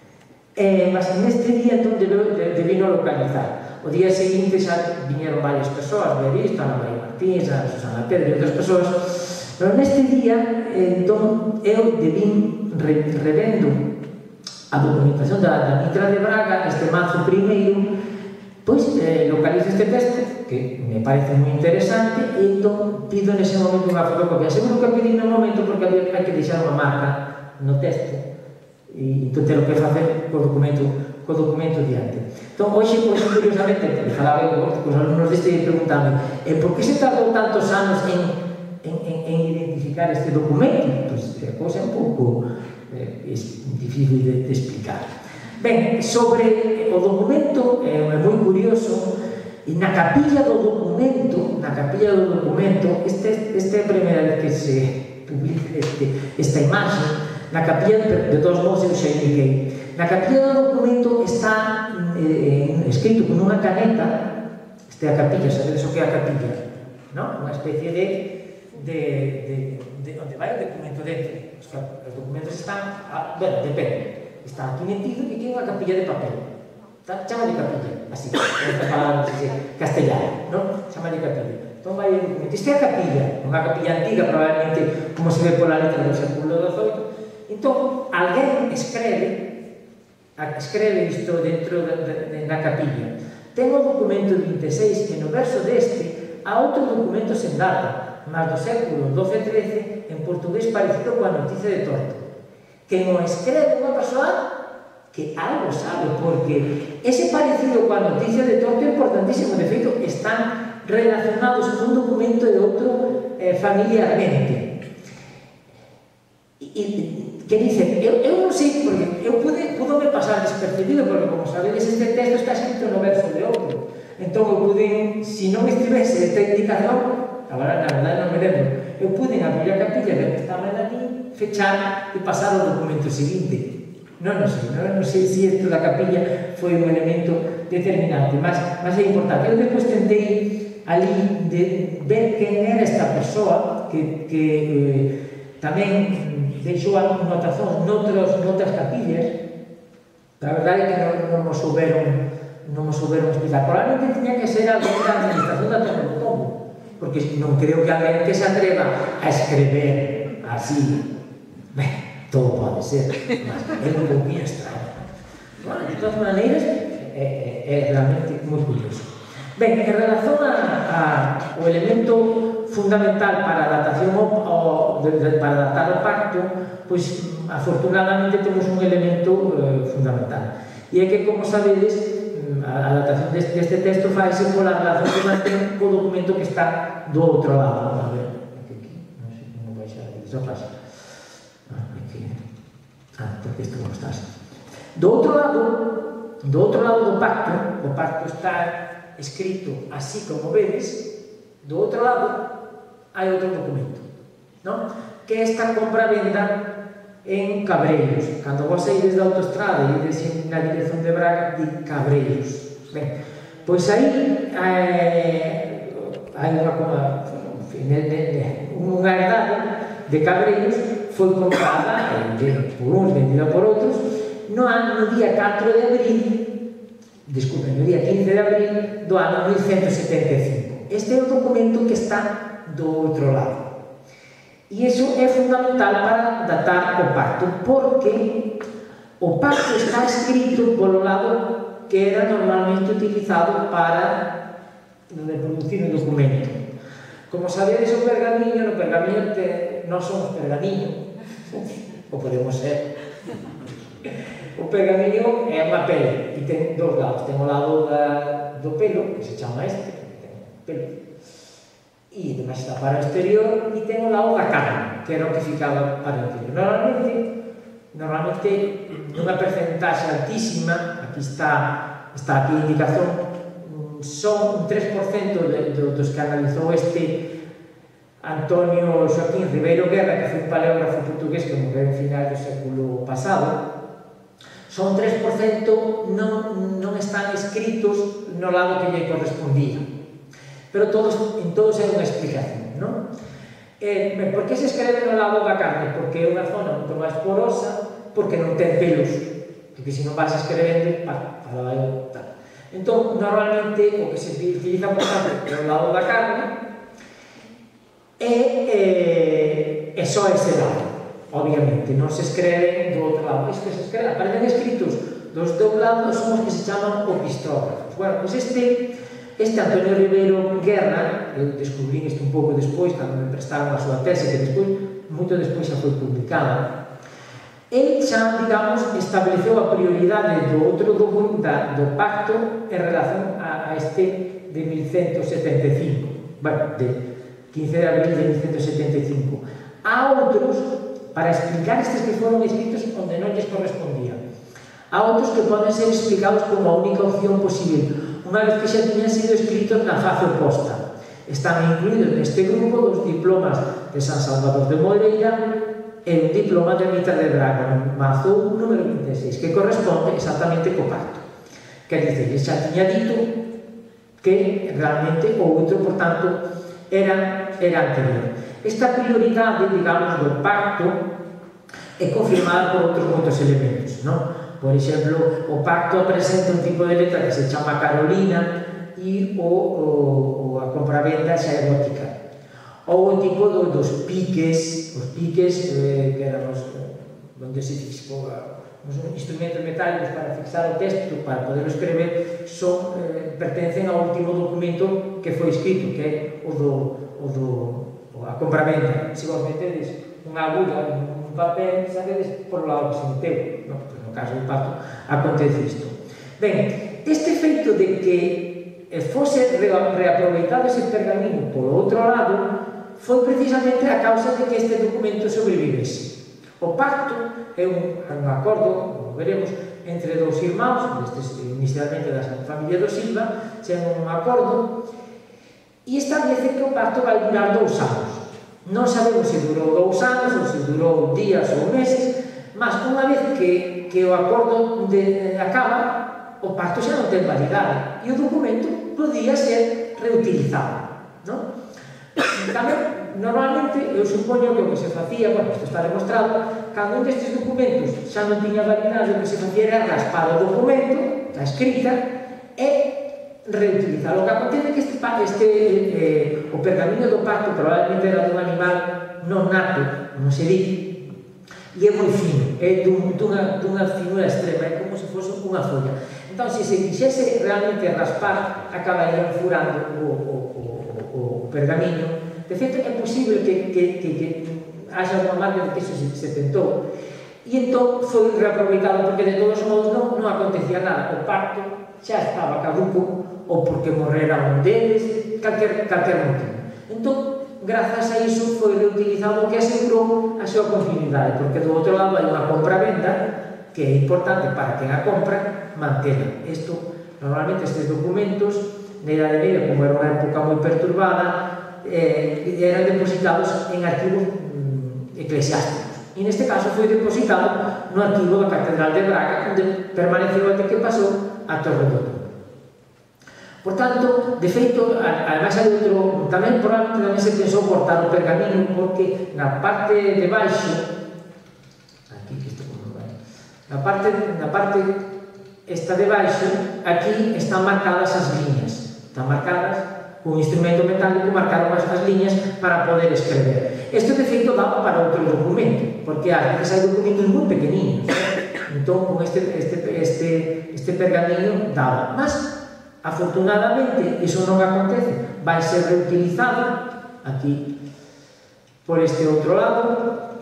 Eh, mas neste día, entón, debino localizar. O día seguinte xa viñeron varias persoas, ver isto, Ana María Martins, a Susana Pedro e outras persoas, pero neste día, entón, eu debín revendo a documentación da, da Mitra de Braga, este mazo primeiro, pois eh, localizo este texto, que me parece moi interesante, e entón pido nese momento unha fotocopia. Seguro que pedí no momento porque había que deixar unha marca no texto, e entón ter o que facer co documento, co documento diante. Entón, hoxe, pois, curiosamente, falaba eu cos alumnos deste e preguntame, e por que se tardou tantos anos en, en, en, en identificar este documento? Pois, a cousa é un pouco eh, difícil de, de explicar. Ben, sobre o documento, é eh, moi curioso, e na capilla do documento, na capilla do documento, este, esta é a primeira vez que se publica este, esta imaxe, na capilla, de todos modos eu xa indiquei, na capilla do documento está eh, escrito con unha caneta, esta é a capilla, sabedes o que é a capilla, non? Unha especie de, de, de, de onde vai o documento dentro. Os, os documentos están, a, bueno, depende. Está aquí metido e que é unha capilla de papel. Chama de capilla, así, esta palabra castellana, non? Chama de capilla. Entón vai o documento. Esta é a capilla, unha capilla antiga, probablemente, como se ve pola letra do século dezoito. Entón, alguén escreve, escreve isto dentro de, de, de, na capilla. Ten o documento vinte e seis, que no verso deste, há outro documento sen data, mas do século doce e trece, en portugués parecido coa noticia de Torto. Que non escreve unha persoa que algo sabe, porque ese parecido coa noticia de Torto é importantísimo. De feito, están relacionados con un documento e outro eh, familiarmente. E, que dicen, eu, eu non sei, porque eu pude, pudo me pasar despercebido, porque como sabedes, este texto está escrito no verso de outro. Entón, eu pude, se non estivese esta indicación, agora, na verdade, non me lembro, eu pude abrir a capilla, ver que estaba ali, fechar e pasar ao documento seguinte. Non, non sei, non, non sei se isto da capilla foi un elemento determinante, mas, mas é importante. Eu depois tentei ali de ver quen era esta persoa que, que eh, tamén deixou anotación noutras capillas. A verdade é que non nos souberon non nos souberon explicar. Probablemente tiña que ser alguén da administración da Torre do Tombo, porque non creo que alguén que se atreva a escrever así. Ben, todo pode ser, mas é un pouquinho extraño. Bueno, de todas maneiras, é realmente moi curioso. Ben, en relación ao elemento fundamental para a datación para datar o pacto, pois afortunadamente temos un elemento fundamental, e é que, como sabedes, a datación deste texto faise pola relación que mantén co documento que está do outro lado. A ver, aquí, non sei como vai xa esa página. Aquí, ah, porque isto non está así. Do outro lado, do outro lado do pacto, o pacto está escrito así como vedes, do outro lado hai outro documento, non? Que é esta compra-venda en Cabreiros. Cando vos saídes da autoestrada e ides na dirección de Braga, di Cabreiros. Ben, pois aí eh, hai unha unha unha herdade de Cabreiros, foi comprada por uns, vendida por outros, no ano, no día catro de abril, desculpen, no día quince de abril do ano mil cento setenta e cinco. Este é o documento que está do outro lado. E iso é fundamental para datar o pacto, porque o pacto está escrito polo lado que era normalmente utilizado para reproducir un documento. Como sabedes, o pergamiño, no pergamiño te, non somos pergamiño, o podemos ser. O pergamiño é unha pele e ten dous lados. Ten o lado da, do pelo, que se chama este, que ten pelo, e además está para o exterior, e ten o lado da carne, que era o que ficaba para o interior. Normalmente, normalmente nunha percentaxe altísima, aquí está, está aquí a indicación, son un tres por cento de, de, dos que analizou este Antonio Xoaquín Ribeiro Guerra, que foi un paleógrafo portugués que morreu en final do século pasado. Son tres por cento non, non están escritos no lado que lle correspondía, pero todos, en todos hai unha explicación, non? Eh, por que se escreve no lado da carne? Porque é unha zona moito máis porosa, porque non ten pelos, porque se non vas escrevendo, para, para tal. Entón, normalmente, o que se utiliza por tanto é o lado da carne, e, eh, é só ese lado. Obviamente, non se escreve do outro lado. Isto que se escreve, aparecen escritos dos dous lados, son os que se chaman opistógrafos. Bueno, pois este, este Antonio Ribeiro Guerra, eu descubrí isto un pouco despois, cando me prestaron a súa tese, que despois, moito despois xa foi publicada, ele xa, digamos, estableceu a prioridade do outro documento do pacto en relación a, a este de mil cento setenta e cinco. Bueno, de quince de abril de mil cento setenta e cinco. Há outros para explicar estes que foron escritos onde non lles correspondía. Há outros que poden ser explicados como a única opción posible, unha vez que xa tiñan sido escritos na face oposta. Están incluídos neste grupo dos diplomas de San Salvador de Moreira e un diploma de Ermita de Braga, no mazo número vinte e seis, que corresponde exactamente co pacto. Quer dizer, xa tiña dito que realmente o outro, por tanto, era, era anterior. Esta prioridade, digamos, do pacto é confirmada por outros moitos elementos, non? Por exemplo, o pacto presenta un tipo de letra que se chama Carolina e o, o, a compravenda xa é gótica. Ou o tipo do, dos piques, os piques eh, que eran os, onde se fixou os instrumentos metálicos para fixar o texto, para poder escrever, son, eh, pertencen ao último documento que foi escrito, que é o do, o do a compravenda. Se vos metedes unha agulla nun papel, sabedes por lado que se meteu. No, pues no caso do pacto acontece isto. Ben, este feito de que fose reaproveitado ese pergamino polo outro lado foi precisamente a causa de que este documento sobrevivese. O pacto é un, un acordo, como veremos, entre dous irmáns, destes, inicialmente da familia do Silva, sen un acordo, e establece que o pacto vai durar dous anos. Non sabemos se durou dous anos ou se durou días ou meses, mas unha vez que, que o acordo de, de acaba, o pacto xa non ten validade e o documento podía ser reutilizado, non? Tamén, normalmente, eu supoño que o que se facía, bueno, isto está demostrado, cando un destes documentos xa non tiña validade, o que se facía era raspar o documento, a escrita, e reutilizar. O que acontece é que este, este eh, o pergamino do pacto probablemente era dun animal non nato, non se di, e é moi fino, é dun, dunha, dunha finura extrema, é como se fose unha folla. Entón, se se quixese realmente raspar, acabarían furando o, o, o, o pergamino. De feito, é posible que, que, que, que haxa unha marca de que iso se, se tentou. E entón foi reaproveitado porque de todos modos non, non acontecía nada. O pacto xa estaba caduco ou porque morrera un deles, calquer, calquer motivo. Entón, grazas a iso foi reutilizado o que asegurou a súa continuidade, porque do outro lado hai unha compra-venda que é importante para quen a compra mantela. Isto, normalmente estes documentos na Idade Media, como era unha época moi perturbada, eh, eran depositados en arquivos mm, eclesiásticos. E neste caso foi depositado no arquivo da Catedral de Braga, onde permaneceu até que pasou a Torre do Touro. Por tanto, de feito, ademais hai outro, tamén probablemente tamén se pensou cortar o pergamino, porque na parte de baixo, aquí que isto como vai, na parte, na parte esta de baixo, aquí están marcadas as liñas, están marcadas con un instrumento metálico, marcaron as, as liñas para poder escrever. Isto de feito daba para outro documento, porque ás veces hai documentos moi pequeninos, entón con este, este, este, este pergamino daba. Mas afortunadamente, iso non acontece, vai ser reutilizado aquí por este outro lado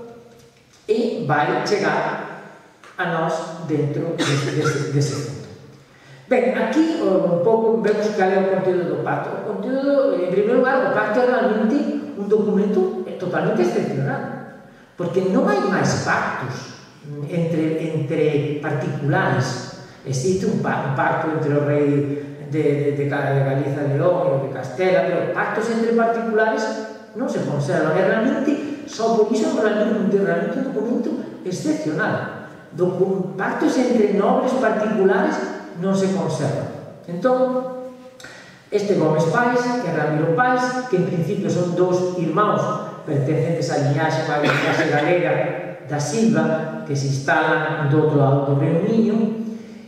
e vai chegar a nós dentro dese, dese, dese punto. Ben, aquí un pouco vemos cal é o conteúdo do pacto. O conteúdo, en primeiro lugar, o pacto é realmente un documento totalmente excepcional, porque non hai máis pactos entre, entre particulares. Existe un pacto entre o rei de, de, de Galiza, León e de Castela, pero pactos entre particulares non se conservan. É realmente, só por iso, realmente, realmente un documento excepcional. Docu pactos entre nobres particulares non se conservan. Entón, este Gómez Pais, que é Ramiro Pais, que en principio son dous irmãos pertencentes á liñaxe, a liñaxe galega da Silva, que se instalan do outro lado do Río Miño.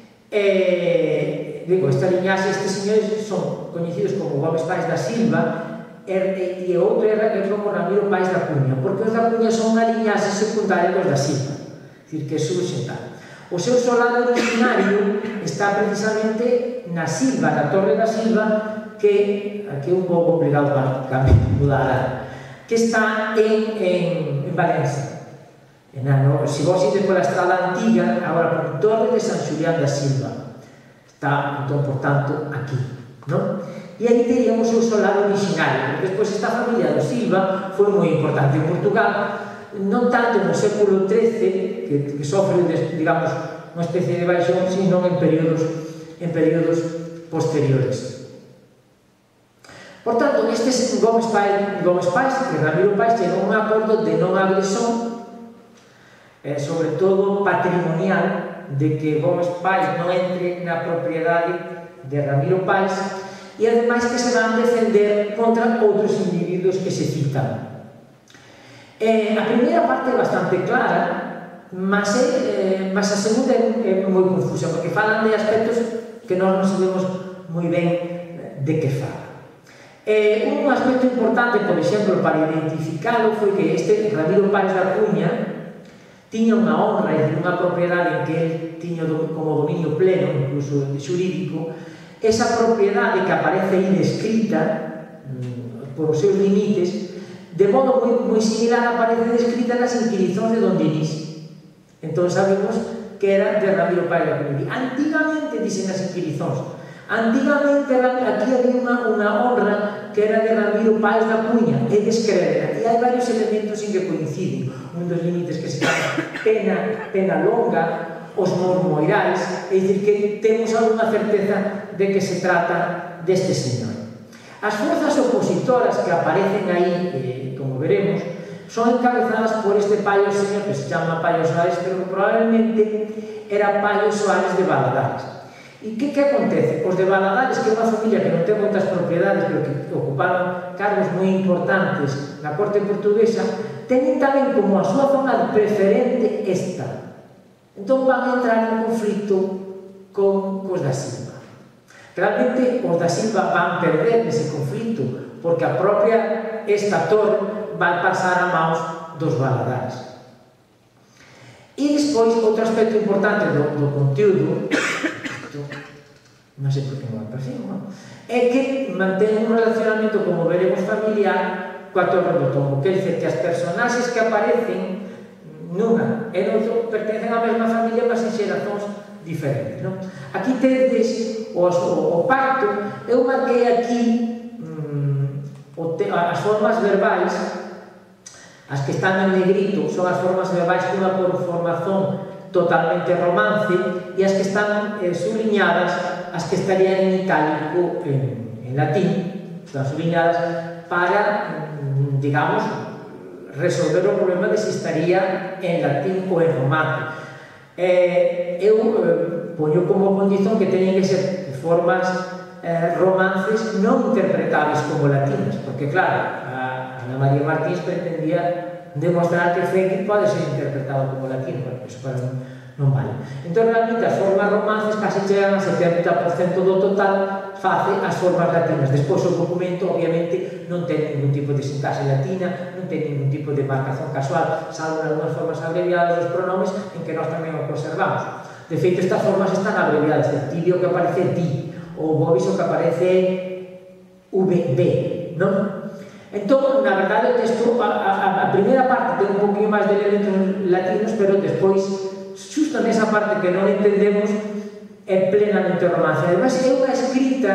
E, digo, esta liñaxe, estes señores son coñecidos como Gómez Pais da Silva, e, e outro é como Ramiro Pais da Cuña, porque os da Cuña son unha liñaxe secundaria dos da Silva, é dicir, que surxen tal. O seu solado originario está precisamente na Silva, na Torre da Silva, que aquí é un pouco complicado para mudar, que está en, en, en Valencia. En, no, se vos ides pola estrada antiga, agora por Torre de San Xulián da Silva, está, entón, por tanto, aquí, non? E aí teríamos o solado originario, porque despois esta familia do Silva foi moi importante en Portugal, non tanto no século trece, que, que sofre, digamos, unha especie de baixón, sino en períodos, en períodos posteriores. Por tanto, este Gómez Pais, Gómez Pais e Ramiro Pais chegou a un acordo de non agresión, eh, sobre todo patrimonial, de que Gómez Pais non entre na propiedade de Ramiro Pais e ademais que se van defender contra outros individuos que se citan. Eh, a primeira parte é bastante clara, mas, é, eh, mas a segunda é, é moi confusa, porque falan de aspectos que nós non sabemos moi ben de que fala. Eh, un aspecto importante, por exemplo, para identificalo, foi que este Ramiro Pais da Cuña tiña unha honra, é dicir, unha propiedade en que ele tiña como dominio pleno, incluso xurídico. Esa propiedade que aparece aí descrita mm, por os seus limites, de modo moi, moi similar aparece descrita nas inquiricións de Don Dionís. Entón sabemos que era de Ramiro Pais da Cuña. Antigamente, dicen as inquiricións, antigamente aquí había unha, unha honra que era de Ramiro Pais da Cuña, e descrevera. E hai varios elementos en que coinciden. Un dos límites que se chama pena, pena longa, os mormoirais, é dicir, que temos algunha certeza de que se trata deste señor. As forzas opositoras que aparecen aí, eh, como veremos, son encabezadas por este Paio señor que se chama Paio Soares, pero que probablemente era Paio Soares de Valadares. E que, que acontece? Os de Valadares, que é unha familia que non ten moitas propiedades, pero que ocuparon cargos moi importantes na corte portuguesa, teñen tamén como a súa zona preferente esta. Entón van a entrar en conflito con os da Silva. Realmente os da Silva van perder ese conflito, porque a propia esta torre vai pasar a maus dos Valadares. E despois, outro aspecto importante do, do conteúdo, non sei por que non vai para cima, é que mantén un relacionamento, como veremos, familiar coa Torre do Tombo, que dice que as personaxes que aparecen nunha e noutro pertencen á mesma familia, mas en xerazóns diferentes, non? Aquí tedes o, o, o pacto. Eu marquei aquí mm, o te, as formas verbais. As que están en negrito son as formas verbais cunha formación totalmente romance, e as que están eh, subliñadas, as que estarían en itálico en, en latín, están subliñadas para, digamos, resolver o problema de se estaría en latín ou en romance. Eh, eu eh, poño como condición que teñen que ser formas eh, romances non interpretables como latinas, porque claro, a Ana María Martins pretendía demostrar que Fekir pode ser interpretado como latino, pero eso para non, non vale. Entón, realmente, as formas romances casi chegan a setenta por cento do total face as formas latinas. Despois, o documento, obviamente, non ten ningún tipo de sintaxe latina, non ten ningún tipo de marcación casual, salvo en algunas formas abreviadas dos pronomes, en que nós tamén o conservamos. De feito, estas formas están abreviadas. El tibio que aparece ti, ou bobis o que aparece V B, non? Entón, na verdade, o texto, a, a, a primeira parte ten un poquinho máis de elementos latinos, pero despois, xusto nesa parte que non entendemos, é plenamente romance. Ademais, é unha escrita,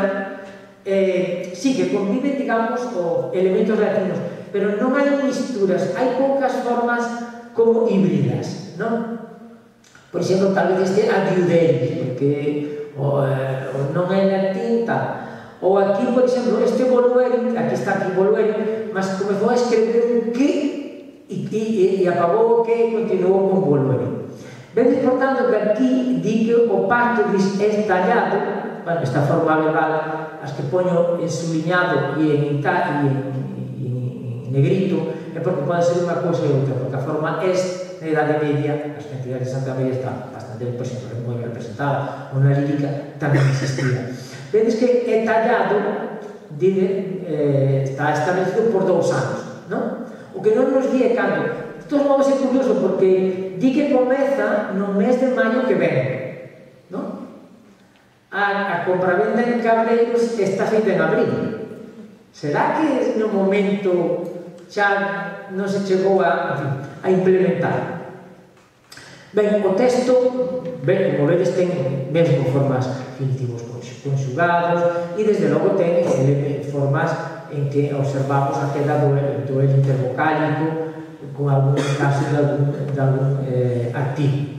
eh, sí, que convive, digamos, os elementos latinos, pero non hai misturas, hai poucas formas como híbridas, non? Por exemplo, tal vez este adiuderis, porque o, eh, o non é latín, tal. Ou aquí, por exemplo, este Volueri, aquí está aquí Volueri, mas comezou a escrever un que e, e, e apagou o que e continuou con Volueri. Vedes, por tanto, que aquí di que o pacto é tallado, bueno, esta forma verbal, as que poño en subliñado e en, ita, e en, en, en negrito, é porque pode ser unha cousa e outra, porque a forma es, na Idade Media, as cantidades de Santa María está bastante, por exemplo, moi representada, ou na lírica tamén existía. Vedes que é tallado, dire, eh, está establecido por dous anos, non? O que non nos di é cando. De todos modos é curioso, porque di que comeza no mes de maio que ven, non? A, a compravenda en Cabreiros está feita en abril. Será que no momento xa non se chegou a, a, a implementar? Ben, o texto, ben, como vedes, ten mesmo formas infinitivos conxugados e, desde logo, ten formas en que observamos a queda do, do el intervocálico con algún caso de algún, de algún eh, activo.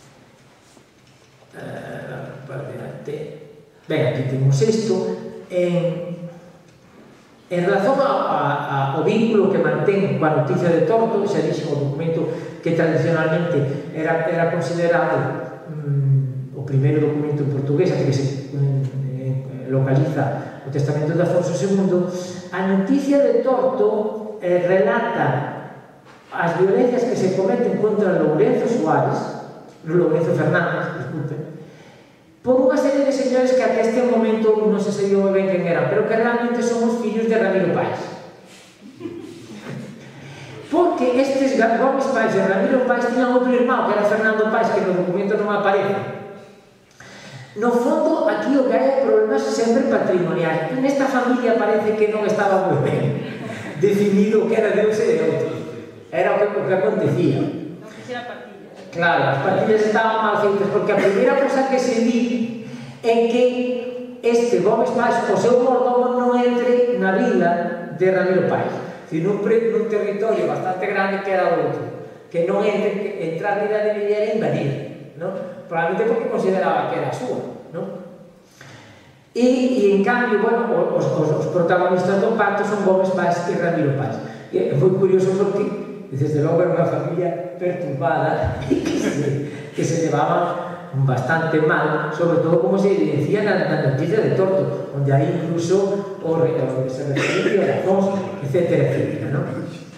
Eh, ben, aquí temos isto. En, en relación a, a, a, ao vínculo que mantén coa noticia de Torto, xa dixen o documento que tradicionalmente era, era considerado mm, o primeiro documento en portugués que se mm, localiza o testamento de Afonso segundo, a noticia de Torto eh, relata as violencias que se cometen contra Lourenzo Suárez, Lourenzo Fernández, disculpen, por unha serie de señores que até este momento non se sabía moi ben quen eran, pero que realmente son os fillos de Ramiro Páez. Porque estes Gómez Páez e Ramiro Páez tiñan outro irmão, que era Fernando Páez, que no documento non aparece. No fondo, aquí o que hai é problemas sempre patrimoniais. E nesta familia parece que non estaba moi ben definido o que era Deus e de outro. Era o que, o que acontecía. Non quixera partillas. Claro, as partillas estaban mal feitas, porque a primeira cosa que se di é que este Gómez Páez, o seu mordomo, non entre na vila de Ramiro Páez. Si nun, nun territorio bastante grande que era outro, que non entre, que entrar na Idade Media era invadir, non? Probablemente porque consideraba que era a súa, non? E, e en cambio, bueno, os, os, os protagonistas do pacto son Gómez Páez e Ramiro Páez. E é moi curioso porque, desde logo, era unha familia perturbada e que se, que se llevaban bastante mal, sobre todo como se decía na, na noticia de Torto, onde hai incluso o, o se referencia a Afonso, etcétera, etcétera, non?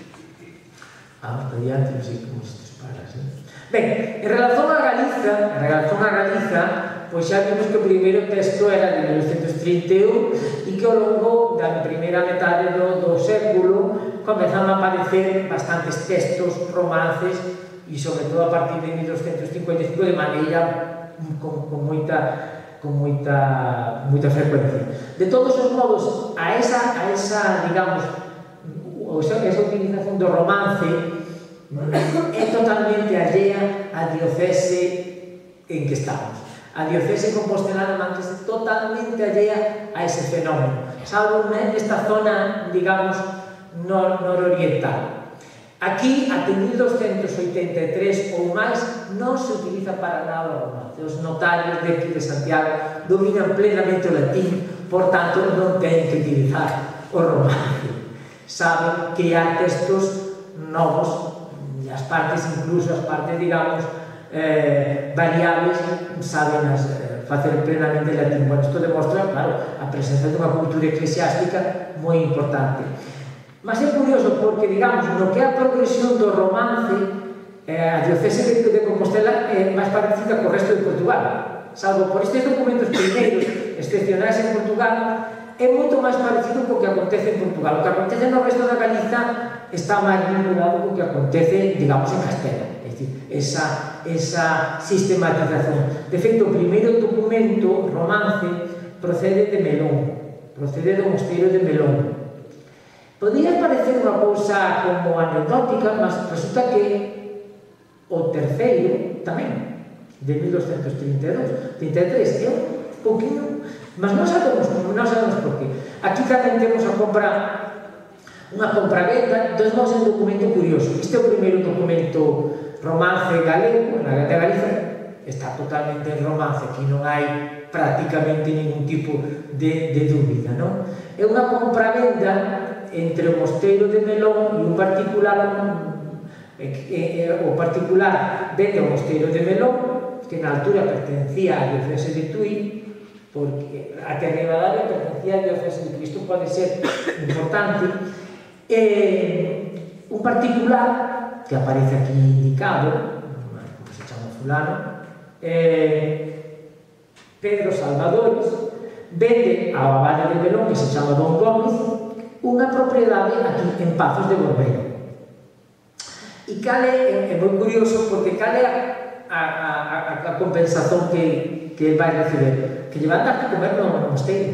Ah, adiante, non sei como se disparas, non? Ben, en relación a Galiza, en relación a Galiza, pois xa vimos que o primeiro texto era de mil novecientos trinta e un e que ao longo da primeira metade do, do século comezan a aparecer bastantes textos, romances e sobre todo a partir de mil novecientos cincuenta e cinco de maneira con, con moita con moita moita frecuencia. De todos os modos, a esa, a esa digamos, esa utilización do romance é totalmente allea á diocese en que estamos. A diocese compostelana mantense totalmente allea a ese fenómeno, salvo nesta zona, digamos, nor nororiental. Aquí, até mil doscientos oitenta e tres ou máis, non se utiliza para nada o romance. Os notarios de aquí de Santiago dominan plenamente o latín, por tanto, non teñen que utilizar o romance. Saben que há textos novos, as partes, incluso as partes, digamos, eh, variables, saben as, eh, facer plenamente latín. Bueno, isto demostra, claro, a presencia dunha cultura eclesiástica moi importante. Mas é curioso porque, digamos, no que é a progresión do romance, eh, a diocese de, de Compostela é máis parecida co resto de Portugal, salvo por estes documentos primeiros excepcionais en Portugal, é moito máis parecido co que acontece en Portugal. O que acontece no resto da Galiza está máis vinculado co que acontece, digamos, en Castela. É dicir, esa, esa sistematización. De feito, o primeiro documento, romance, procede de Melón, procede do mosteiro de Melón. Podría parecer unha cousa como anecdótica, mas resulta que o terceiro tamén, de mil doscientos trinta e dos, trinta e tres, é un poquinho, mas non sabemos, non sabemos por qué. Aquí tamén temos a compra, unha compra-venda, entón vamos a un documento curioso. Este é o primeiro documento romance galego, na Galiza, está totalmente en romance, aquí non hai prácticamente ningún tipo de, de dúbida, non? É unha compra-venda entre o mosteiro de Melón e un particular, eh, eh, o particular vende o mosteiro de Melón, que na altura pertencía á diocese de Tui, porque a que a Ribadavia pertencía á diocese de Tui, isto pode ser importante. Eh, un particular que aparece aquí indicado, como se chama fulano, eh, Pedro Salvadores, vende ao abade de Melón, que se chama Don Gómez, unha propiedade aquí en Pazos de Borbeiro. E cale, é moi curioso, porque cale a, a, a, a compensación que, que vai receber, que lle van dar que comer no mosteiro.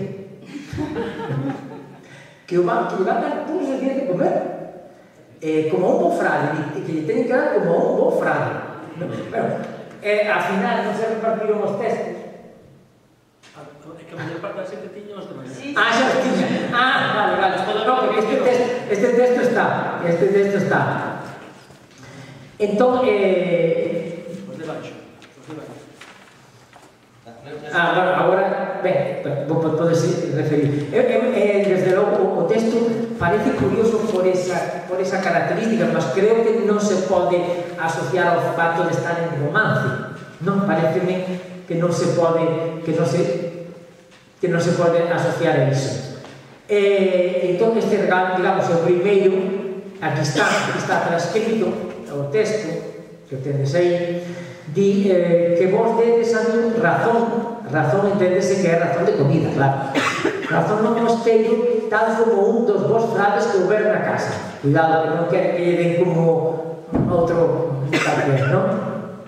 Que o van, que lle van dar todos os días de comer. Eh, como un bo frade, que lle teñen que dar como un bo frade. Bueno, eh, ao final non se repartiron os textos. É que a maior parte da xente tiña os de mañá. Ah, xa os tiña. Ah, vale, vale. No, porque este texto, este texto está. Este texto está. Entón, eh... Os de baixo. Os de baixo. Ah, bueno, agora, ben, podes referir. Eh, eh, desde logo, o texto parece curioso por esa, por esa característica, mas creo que non se pode asociar ao facto de estar en romance. Non, pareceme que non se pode, que non se que non se pode asociar a iso. Eh, entón, este regalo, digamos, o primeiro, aquí está, aquí está transcrito o texto, que o tendes aí, di eh, que vos dedes a mí razón, razón enténdese que é razón de comida, claro. Razón no mosteiro, tal como un dos vos frades que houber na casa. Cuidado, que non quere que lle den como outro calquer, non?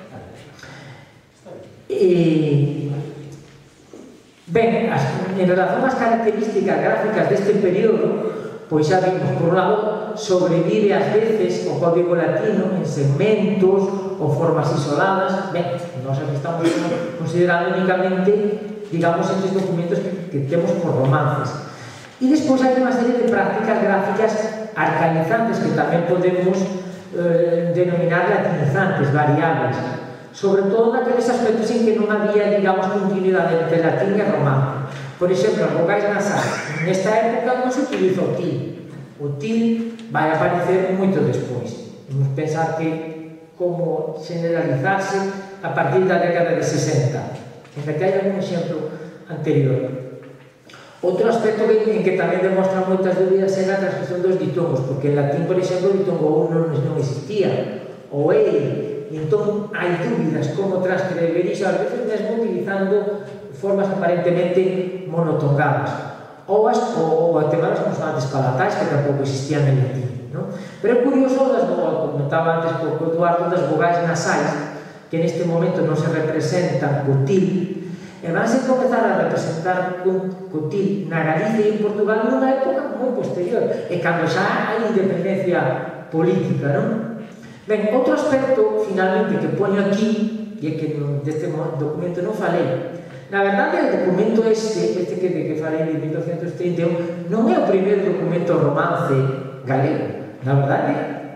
E... Ben, as, en relación ás características gráficas deste período, pois xa vimos, por un lado, sobrevive ás veces o código latino en segmentos ou formas isoladas. Ben, nós aquí estamos considerando únicamente, digamos, estes documentos que, que temos por romances. E despois hai unha serie de prácticas gráficas arcanizantes que tamén podemos eh, denominar latinizantes, variables, sobre todo naqueles aspectos en que non había, digamos, continuidade entre latín e romance. Por exemplo, as vogais nasais. Nesta época non se utiliza o til. O til vai aparecer moito despois. Vamos pensar que, como generalizarse, a partir da década de sesenta, en que hai algún exemplo anterior. Outro aspecto en que tamén demostra moitas dúbidas é a transcripción dos ditongos, porque en latín, por exemplo, o ditongo un non existía, o ei, e entón hai dúbidas como transcribir iso, ás veces mesmo utilizando formas aparentemente monotongadas, ou as tema das consonantes palatais que tampouco existían en latín. Pero é curioso, como notaba antes por Eduardo, das vogais nasais, que neste momento non se representan co til, e vanse comezar a representar co til na Galicia e en Portugal nunha época moi posterior, e cando xa hai independencia política, non? Ben, outro aspecto, finalmente, que poño aquí, e que deste documento non falei, na verdade, o documento este, este que, que falei de mil novecientos trinta e un, non é o primeiro documento romance galego, na verdade,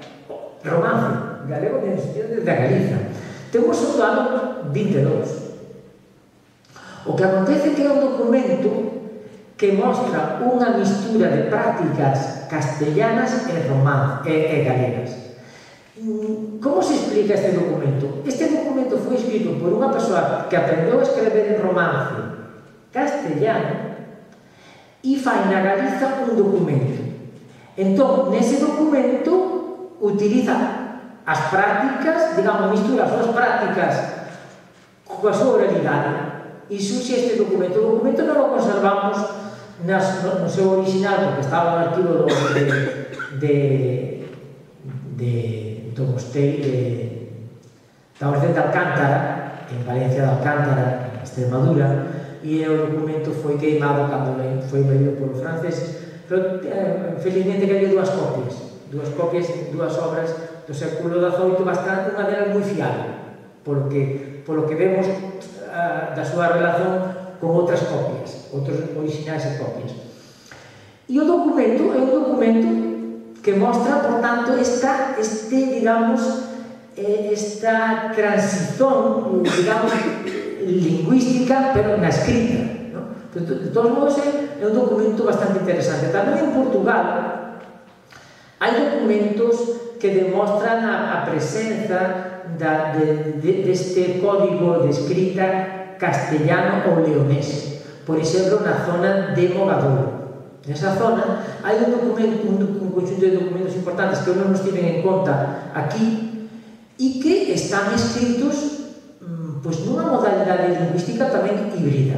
romance galego desde a Galiza. Temos o ano vinte e dous. O que acontece é que é un documento que mostra unha mistura de prácticas castellanas e, román, e, e galegas. Como se explica este documento? Este documento foi escrito por unha persoa que aprendeu a escrever en romance castellano e fai na Galiza un documento. Entón, nese documento utiliza as prácticas, digamos, mistura as súas prácticas coa súa oralidade e surxe este documento. O documento non o conservamos nas, no, no seu original, porque estaba no arquivo do, de, de, de, do mosteiro de, da Orden de Alcántara, en Valencia de Alcántara, en Extremadura, e o documento foi queimado cando foi invadido polo francés, pero eh, felizmente que había dúas copias, dúas copias, dúas obras do século dezoito, bastante, unha delas moi fiable, polo que, polo que vemos da súa relación con outras copias, outros originais e copias. E o documento é un documento que mostra, por tanto, esta, este, digamos, esta transición, digamos, lingüística, pero na escrita, ¿no? De todos modos, é un documento bastante interesante. Tamén en Portugal hai documentos que demostran a, a presenza Da, de, de, deste código de escrita castellano ou leonés, por exemplo, na zona de Mogadouro. Nesa zona hai un documento, un, un conxunto de documentos importantes que non nos tiven en conta aquí e que están escritos pois, nunha modalidade lingüística tamén híbrida.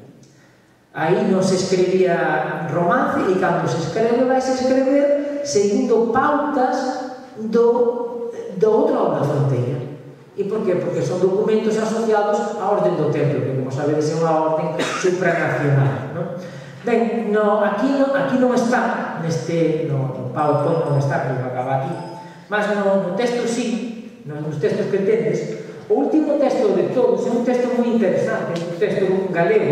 Aí non se escribía romance e cando se escreve vai se escrever seguindo pautas do, do outro lado da fronteira. E por qué? Porque son documentos asociados á orden do templo, que, como sabedes, é unha orden supranacional, non? Ben, no, aquí, no, aquí non está, neste, no, no PowerPoint non está, que acaba aquí, mas no, no texto sí, no, nos textos que tendes. O último texto de todos é un texto moi interesante, un texto galego.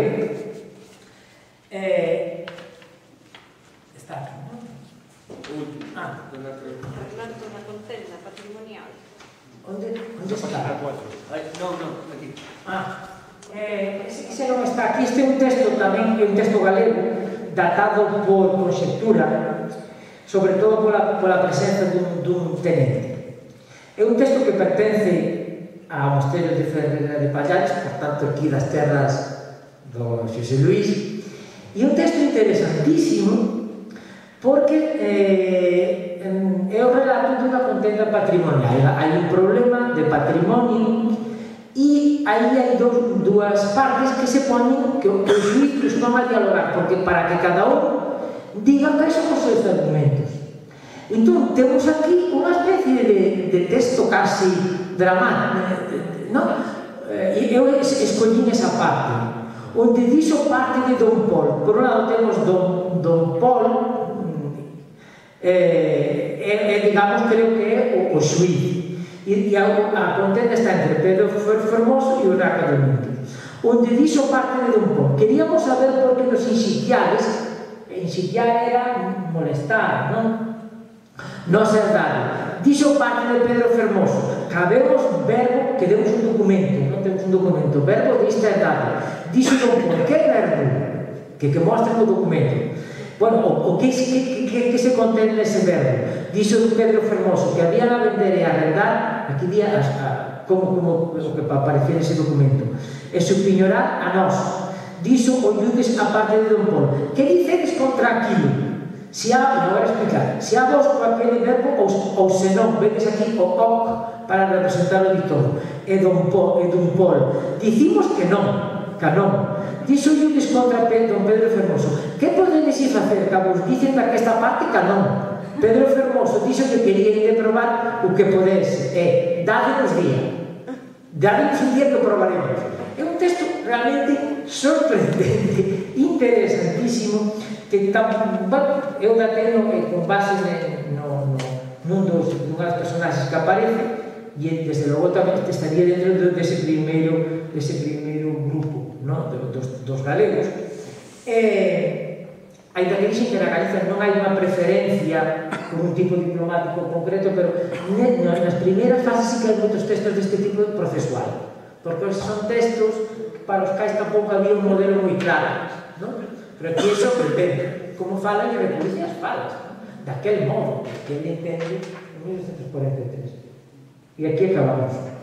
Eh, está aquí, non? Ah, Relato na contenda patrimonial. Onde, onde está? Non, non, aquí. Ah, eh, ese non está aquí. Este é un texto tamén, é un texto galego, datado por conxectura, sobre todo pola, pola presenza dun, dun tenente. É un texto que pertence ao mosteiro de Ferreira de Pallares, por tanto, aquí das terras do Xosé Luís, e un texto interesantísimo, porque eh, é o relato dunha contenda patrimonial. Hai un problema de patrimonio e aí hai dos, dúas partes que se ponen, que o xuíz que os toma a dialogar, porque para que cada un diga que son os seus argumentos. Entón, temos aquí unha especie de, de texto casi dramático, non? E eu escollín esa parte, onde dixo parte de Don Pol. Por un lado temos Don, Don Pol, Eh, eh, digamos, creo que é o, o xuíz, e, e a, a contenda está entre Pedro Fermoso e Urraca do Mundo, onde dixo parte de Don Pol. Queríamos saber por que nos insistiades, insistiar era molestar, non? Non ser dado. Dixo parte de Pedro Fermoso, cabemos verbo, que demos un documento, non temos un documento, verbo de esta dado. Dixo Don Pol, que verbo? Que que mostra no documento. Bueno, o, o que, que, que, que se contén nese verbo? Dixo do Pedro Fermoso que había a vender e a arrendar, aquí día as, a, como, como o que aparecía nese documento. E se opinará a nós. Diso o Lludes a parte de Don Pol. Que dicedes contra aquilo? Se há, non vou explicar, se há vos con aquele verbo ou, ou se non, vedes aquí o oc para representar o dictor. E Don Pol, e Don Pol. Dicimos que non, que non. Dixo Lludes contra Don Pedro Fermoso. Que podedes ir facer, que vos dicen daquesta parte que non? Pedro Fermoso dixo que quería ir a probar o que podese. E, dádenos día. Dádenos un día que probaremos. É un texto realmente sorprendente, interesantísimo, que tan, bueno, eu da teño eh, con base no, no, nun dos dunhas personaxes que aparece e desde logo tamén estaría dentro dese primeiro dese primeiro grupo, no? dos, dos galegos. Eh, ainda que dixen que na Galiza non hai unha preferencia por un tipo diplomático concreto, pero nas primeiras fases sí que hai moitos textos deste tipo procesual, porque son textos para os quais tampouco había un modelo moi claro, non? Pero aquí eso depende. Como falan e reproducen as falas, ¿no? Daquel modo que ele entende en mil novecientos cuarenta y tres. E aquí acabamos.